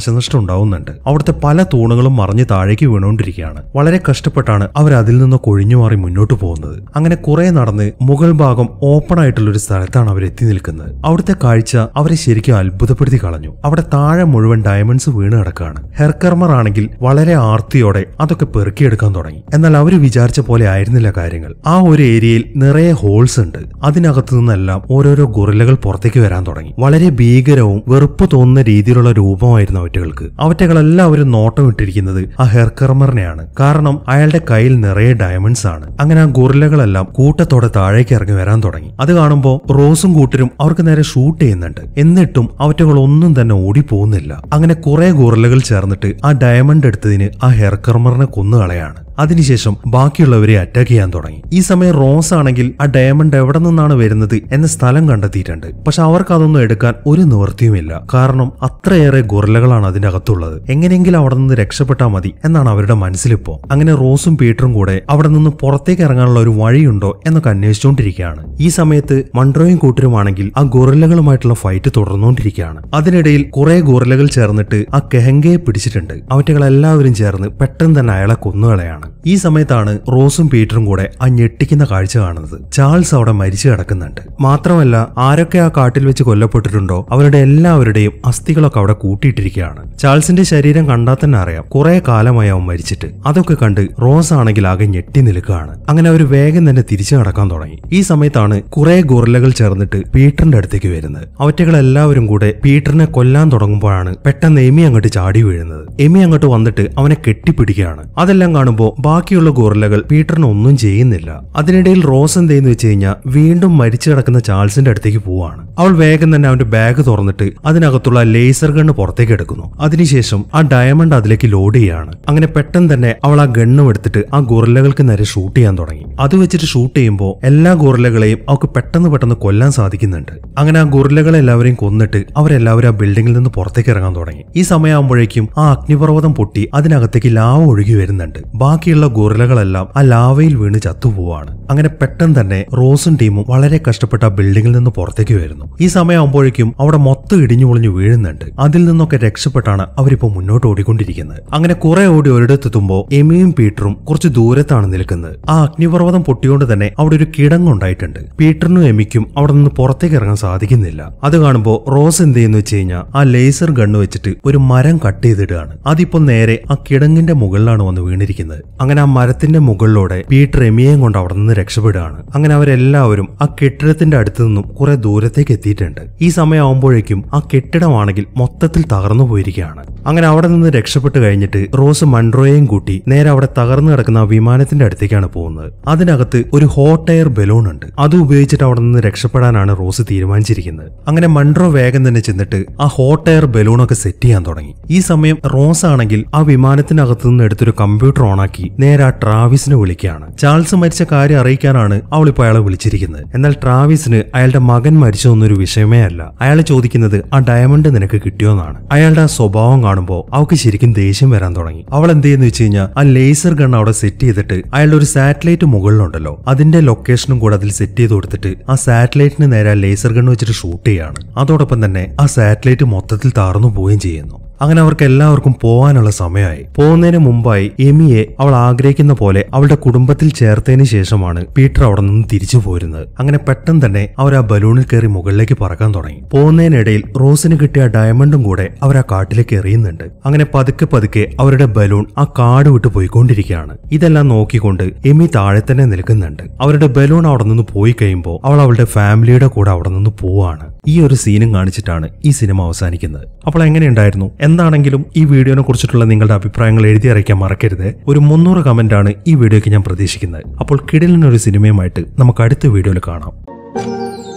നാശനഷ്ടം ഉണ്ടാവുന്നുണ്ട്. അവിടുത്തെ പല തൂണുകളും മറിഞ്ഞ് താഴേക്ക് വീണുകൊണ്ടിരിക്കുകയാണ്. വളരെ കഷ്ടപ്പെട്ടാണ് അവർ അതിൽ നിന്ന് കൊഴിഞ്ഞു മാറി മുന്നോട്ട് പോകുന്നത്. അങ്ങനെ കുറെ നടന്ന് മുകൾ ഭാഗം ഓപ്പൺ ആയിട്ടുള്ള ഒരു സ്ഥലത്താണ് അവർ എത്തി നിൽക്കുന്നത്. അവിടുത്തെ കാഴ്ച അവരെ ശരിക്കും അത്ഭുതപ്പെടുത്തി കളഞ്ഞു. അവിടെ താഴെ മുഴുവൻ ഡയമണ്ട്സ് വീണ് കിടക്കുകയാണ്. ഹെർക്കർമർ ആണെങ്കിൽ വളരെ ആർത്തിയോടെ അതൊക്കെ പെറുക്കിയെടുക്കാൻ തുടങ്ങി. എന്നാൽ അവർ വിചാരിച്ച പോലെ ആയിരുന്നില്ല കാര്യങ്ങൾ. ആ ഒരു ഏരിയയിൽ നിറയെ ഹോൾസ് ഉണ്ട്. അതിനകത്തു നിന്നെല്ലാം ഓരോരോ ഗൊറില്ലകൾ പുറത്തേക്ക് വരാൻ തുടങ്ങി. വളരെ ഭീകരവും വെറുപ്പ് തോന്നുന്ന രീതിയിലുള്ള രൂപമായിരുന്നു അവറ്റകൾക്ക്. അവറ്റകളെല്ലാവരും നോട്ടം ഇട്ടിരിക്കുന്നത് ആ ഹെർക്കർമറിനെയാണ്. കാരണം അയാളുടെ കയ്യിൽ നിറയെ ഡയമണ്ട്സ് ആണ്. അങ്ങനെ ആ ഗൊറില്ലകളെല്ലാം കൂട്ടത്തോടെ താഴേക്ക് ഇറങ്ങി വരാൻ തുടങ്ങി. അത് കാണുമ്പോൾ റോസും കൂട്ടരും അവർക്ക് നേരെ ഷൂട്ട് ചെയ്യുന്നുണ്ട്. എന്നിട്ടും അവറ്റകൾ ഒന്നും തന്നെ ഓടിപ്പോകുന്നില്ല. അങ്ങനെ കുറെ ഗൊറില്ലകൾ ചേർന്നിട്ട് ആ ഡയമണ്ട് എടുത്തതിന് ആ ഹെർക്കർമറിനെ കൊന്നുകളയാണ്. അതിനുശേഷം ബാക്കിയുള്ളവരെ അറ്റാക്ക് ചെയ്യാൻ തുടങ്ങി. ഈ സമയം റോസ് ആണെങ്കിൽ ആ ഡയമണ്ട് എവിടെ നിന്നാണ് വരുന്നത് എന്ന സ്ഥലം കണ്ടെത്തിയിട്ടുണ്ട്. പക്ഷെ അവർക്ക് അതൊന്നും എടുക്കാൻ ഒരു നിവൃത്തിയുമില്ല. കാരണം അത്രയേറെ ഗൊറില്ലകളാണ് അതിന്റെ അകത്തുള്ളത്. എങ്ങനെയെങ്കിലും അവിടെ നിന്ന് രക്ഷപ്പെട്ടാൽ മതി എന്നാണ് അവരുടെ മനസ്സിലിപ്പോ. അങ്ങനെ റോസും പീറ്ററും കൂടെ അവിടെ നിന്ന് പുറത്തേക്ക് ഇറങ്ങാനുള്ള ഒരു വഴിയുണ്ടോ എന്നൊക്കെ അന്വേഷിച്ചുകൊണ്ടിരിക്കുകയാണ്. ഈ സമയത്ത് മൺട്രോയും കൂട്ടരുമാണെങ്കിൽ ആ ഗൊറില്ലകളുമായിട്ടുള്ള ഫൈറ്റ് തുടർന്നുകൊണ്ടിരിക്കുകയാണ്. അതിനിടയിൽ കുറെ ഗൊറില്ലകൾ ചേർന്നിട്ട് ആ കെഹങ്കയെ പിടിച്ചിട്ടുണ്ട്. അവറ്റകളെല്ലാവരും ചേർന്ന് പെട്ടെന്ന് തന്നെ അയാളെ കൊന്നുകളയാണ്. ഈ സമയത്താണ് റോസും പീറ്ററും കൂടെ ആ ഞെട്ടിക്കുന്ന കാഴ്ച കാണുന്നത്. ചാൾസ് അവിടെ മരിച്ചു കിടക്കുന്നുണ്ട്. മാത്രമല്ല ആരൊക്കെ ആ കാട്ടിൽ വെച്ച് കൊല്ലപ്പെട്ടിട്ടുണ്ടോ അവരുടെ എല്ലാവരുടെയും അസ്ഥികളൊക്കെ അവിടെ കൂട്ടിയിട്ടിരിക്കുകയാണ്. ചാൾസിന്റെ ശരീരം കണ്ടാൽ തന്നെ അറിയാം കുറെ കാലമായി അവൻ മരിച്ചിട്ട്. അതൊക്കെ കണ്ട് റോസ് ആണെങ്കിൽ ആകെ ഞെട്ടി നിൽക്കുകയാണ്. അങ്ങനെ അവർ വേഗം തന്നെ തിരിച്ചു നടക്കാൻ തുടങ്ങി. ഈ സമയത്താണ് കുറെ ഗൊറില്ലകൾ ചേർന്നിട്ട് പീറ്ററിന്റെ അടുത്തേക്ക് വരുന്നത്. അവറ്റകളെല്ലാവരും കൂടെ പീറ്ററിനെ കൊല്ലാൻ തുടങ്ങുമ്പോഴാണ് പെട്ടെന്ന് എമി അങ്ങോട്ട് ചാടി വീഴുന്നത്. എമി അങ്ങോട്ട് വന്നിട്ട് അവനെ കെട്ടിപ്പിടിക്കുകയാണ്. അതെല്ലാം കാണുമ്പോൾ ബാക്കിയുള്ള ഗൊറില്ലകൾ പീറ്ററിന് ഒന്നും ചെയ്യുന്നില്ല. അതിനിടയിൽ റോസ് എന്തെന്ന് വെച്ച് കഴിഞ്ഞാൽ വീണ്ടും മരിച്ചു കിടക്കുന്ന ചാൾസിന്റെ അടുത്തേക്ക് പോവാണ്. അവൾ വേഗം തന്നെ അവന്റെ ബാഗ് തുറന്നിട്ട് അതിനകത്തുള്ള ലേസർ ഗണ്ണ് പുറത്തേക്ക് എടുക്കുന്നു. അതിനുശേഷം ആ ഡയമണ്ട് അതിലേക്ക് ലോഡ് ചെയ്യാണ്. അങ്ങനെ പെട്ടെന്ന് തന്നെ അവൾ ആ ഗണ്ണും എടുത്തിട്ട് ആ ഗൊറില്ലകൾക്ക് നേരെ ഷൂട്ട് ചെയ്യാൻ തുടങ്ങി. അത് വെച്ചിട്ട് ഷൂട്ട് ചെയ്യുമ്പോൾ എല്ലാ ഗൊറില്ലകളെയും അവൾക്ക് പെട്ടെന്ന് കൊല്ലാൻ സാധിക്കുന്നുണ്ട്. അങ്ങനെ ആ ഗൊറില്ലകളെ എല്ലാവരെയും കൊന്നിട്ട് അവരെല്ലാവരും ആ ബിൽഡിംഗിൽ നിന്ന് പുറത്തേക്ക് ഇറങ്ങാൻ തുടങ്ങി. ഈ സമയമാകുമ്പോഴേക്കും ആ അഗ്നിപർവ്വതം പൊട്ടി അതിനകത്തേക്ക് ലാവ ഒഴുകി വരുന്നുണ്ട്. ബാക്കിയുള്ള ഗൊറില്ലകളെല്ലാം ആ ലാവയിൽ വീണ് ചത്തുപോവാണ്. അങ്ങനെ പെട്ടെന്ന് തന്നെ റോസും ടീമും വളരെ കഷ്ടപ്പെട്ട ആ ബിൽഡിംഗിൽ നിന്ന് പുറത്തേക്ക് വരുന്നു. ഈ സമയമാകുമ്പോഴേക്കും അവിടെ മൊത്തം ഇടിഞ്ഞു പൊളിഞ്ഞു വീഴുന്നുണ്ട്. അതിൽ നിന്നൊക്കെ രക്ഷപ്പെട്ടാണ് അവരിപ്പോ മുന്നോട്ട് ഓടിക്കൊണ്ടിരിക്കുന്നത്. അങ്ങനെ കുറെ ഓടി ഒരിടത്തെത്തുമ്പോൾ എമിയും പീറ്ററും കുറച്ച് ദൂരത്താണ് നിൽക്കുന്നത്. ആ അഗ്നിപർവ്വതം പൊട്ടിയോണ്ട് തന്നെ അവിടെ ഒരു കിടങ്ങുണ്ടായിട്ടുണ്ട്. പീറ്ററിനും എമിക്കും അവിടെ നിന്ന് പുറത്തേക്ക് ഇറങ്ങാൻ സാധിക്കുന്നില്ല. അത് കാണുമ്പോൾ റോസ് എന്ത് ചെയ്യുന്നു വെച്ച് കഴിഞ്ഞാൽ ആ ലേസർ ഗണ്ണ് വെച്ചിട്ട് ഒരു മരം കട്ട് ചെയ്തിടുകയാണ്. അതിപ്പോ നേരെ ആ കിടങ്ങിന്റെ മുകളിലാണ് വന്ന് വീണിരിക്കുന്നത്. അങ്ങനെ ആ മരത്തിന്റെ മുകളിലൂടെ പീറ്റർ എമിയെയും കൊണ്ട് അവിടെ നിന്ന് രക്ഷപ്പെടുകയാണ്. അങ്ങനെ അവരെല്ലാവരും ആ കെട്ടിടത്തിന്റെ അടുത്ത് നിന്നും കുറെ ദൂരത്തേക്ക് എത്തിയിട്ടുണ്ട്. ഈ സമയമാകുമ്പോഴേക്കും ആ കെട്ടിടമാണെങ്കിൽ മൊത്തത്തിൽ തകർന്നു പോയിരിക്കുകയാണ്. അങ്ങനെ അവിടെ നിന്ന് രക്ഷപ്പെട്ട് കഴിഞ്ഞിട്ട് റോസ് മൺട്രോയെയും കൂട്ടി നേരെ അവിടെ തകർന്നു കിടക്കുന്ന ആ വിമാനത്തിന്റെ അടുത്തേക്കാണ് പോകുന്നത്. അതിനകത്ത് ഒരു ഹോട്ട് എയർ ബലൂൺ ഉണ്ട്. അത് ഉപയോഗിച്ചിട്ട് അവിടെ നിന്ന് രക്ഷപ്പെടാനാണ് റോസ് തീരുമാനിച്ചിരിക്കുന്നത്. അങ്ങനെ മൺട്രോ വേഗം തന്നെ ചെന്നിട്ട് ആ ഹോട്ട് എയർ ബലൂണൊക്കെ സെറ്റ് ചെയ്യാൻ തുടങ്ങി. ഈ സമയം റോസ് ആണെങ്കിൽ ആ വിമാനത്തിനകത്ത് നിന്ന് എടുത്തൊരു കമ്പ്യൂട്ടർ ഓണാക്കി നേരെ ആ ട്രാവിസിനെ വിളിക്കുകയാണ്. ചാൾസ് മരിച്ച കാര്യം അറിയിക്കാനാണ് അവളിപ്പോ അയാളെ വിളിച്ചിരിക്കുന്നത്. എന്നാൽ ട്രാവിസിന് അയാളുടെ മകൻ മരിച്ചതൊന്നൊരു വിഷയമേ അല്ല. അയാൾ ചോദിക്കുന്നത് ആ ഡയമണ്ട് നിനക്ക് കിട്ടിയോന്നാണ്. അയാളുടെ ആ സ്വഭാവം കാണുമ്പോൾ അവൾക്ക് ശരിക്കും ദേഷ്യം വരാൻ തുടങ്ങി. അവൾ എന്ത് ചെയ്യുന്ന വെച്ച് കഴിഞ്ഞാൽ ആ ലേസർ ഗൺ അവിടെ സെറ്റ് ചെയ്തിട്ട് അയാളുടെ ഒരു സാറ്റലൈറ്റ് മുകളിലുണ്ടല്ലോ അതിന്റെ ലൊക്കേഷനും കൂടെ അതിൽ സെറ്റ് ചെയ്ത് കൊടുത്തിട്ട് ആ സാറ്റലൈറ്റിന് നേരെ ലേസർ ഗൺ വെച്ചിട്ട് ഷൂട്ട് ചെയ്യാണ്. അതോടൊപ്പം തന്നെ ആ സാറ്റലൈറ്റ് മൊത്തത്തിൽ താർന്നു പോവുകയും ചെയ്യുന്നു. അങ്ങനെ അവർക്ക് എല്ലാവർക്കും പോവാനുള്ള സമയമായി. പോകുന്നതിന് മുമ്പായി എമിയെ അവൾ ആഗ്രഹിക്കുന്ന പോലെ അവളുടെ കുടുംബത്തിൽ ചേർത്തതിന് ശേഷമാണ് പീറ്റർ അവിടെ നിന്ന് തിരിച്ചു പോരുന്നത്. അങ്ങനെ പെട്ടെന്ന് തന്നെ അവർ ആ ബലൂണിൽ കയറി മുകളിലേക്ക് പറക്കാൻ തുടങ്ങി. പോകുന്നതിനിടയിൽ റോസിന് കിട്ടിയ ഡയമണ്ടും കൂടെ അവർ ആ കാട്ടിലേക്ക് എറിയുന്നുണ്ട്. അങ്ങനെ പതുക്കെ അവരുടെ ബലൂൺ ആ കാട് വിട്ട് പോയിക്കൊണ്ടിരിക്കുകയാണ്. ഇതെല്ലാം നോക്കിക്കൊണ്ട് എമി താഴെ തന്നെ നിൽക്കുന്നുണ്ട്. അവരുടെ ബലൂൺ അവിടെ നിന്ന് പോയി കഴിയുമ്പോൾ അവൾ അവളുടെ ഫാമിലിയുടെ കൂടെ അവിടെ നിന്ന് പോവാണ്. ഈ ഒരു സീനും കാണിച്ചിട്ടാണ് ഈ സിനിമ അവസാനിക്കുന്നത്. അപ്പോൾ എങ്ങനെയുണ്ടായിരുന്നു? എന്താണെങ്കിലും ഈ വീഡിയോനെ കുറിച്ചിട്ടുള്ള നിങ്ങളുടെ അഭിപ്രായങ്ങൾ എഴുതി അറിയിക്കാൻ മറക്കരുത്. ഒരു 300 കമന്റ് ആണ് ഈ വീഡിയോയ്ക്ക് ഞാൻ പ്രതീക്ഷിക്കുന്നത്. അപ്പോൾ കിടിലനൊരു സിനിമയുമായിട്ട് നമുക്ക് അടുത്ത വീഡിയോയിൽ കാണാം.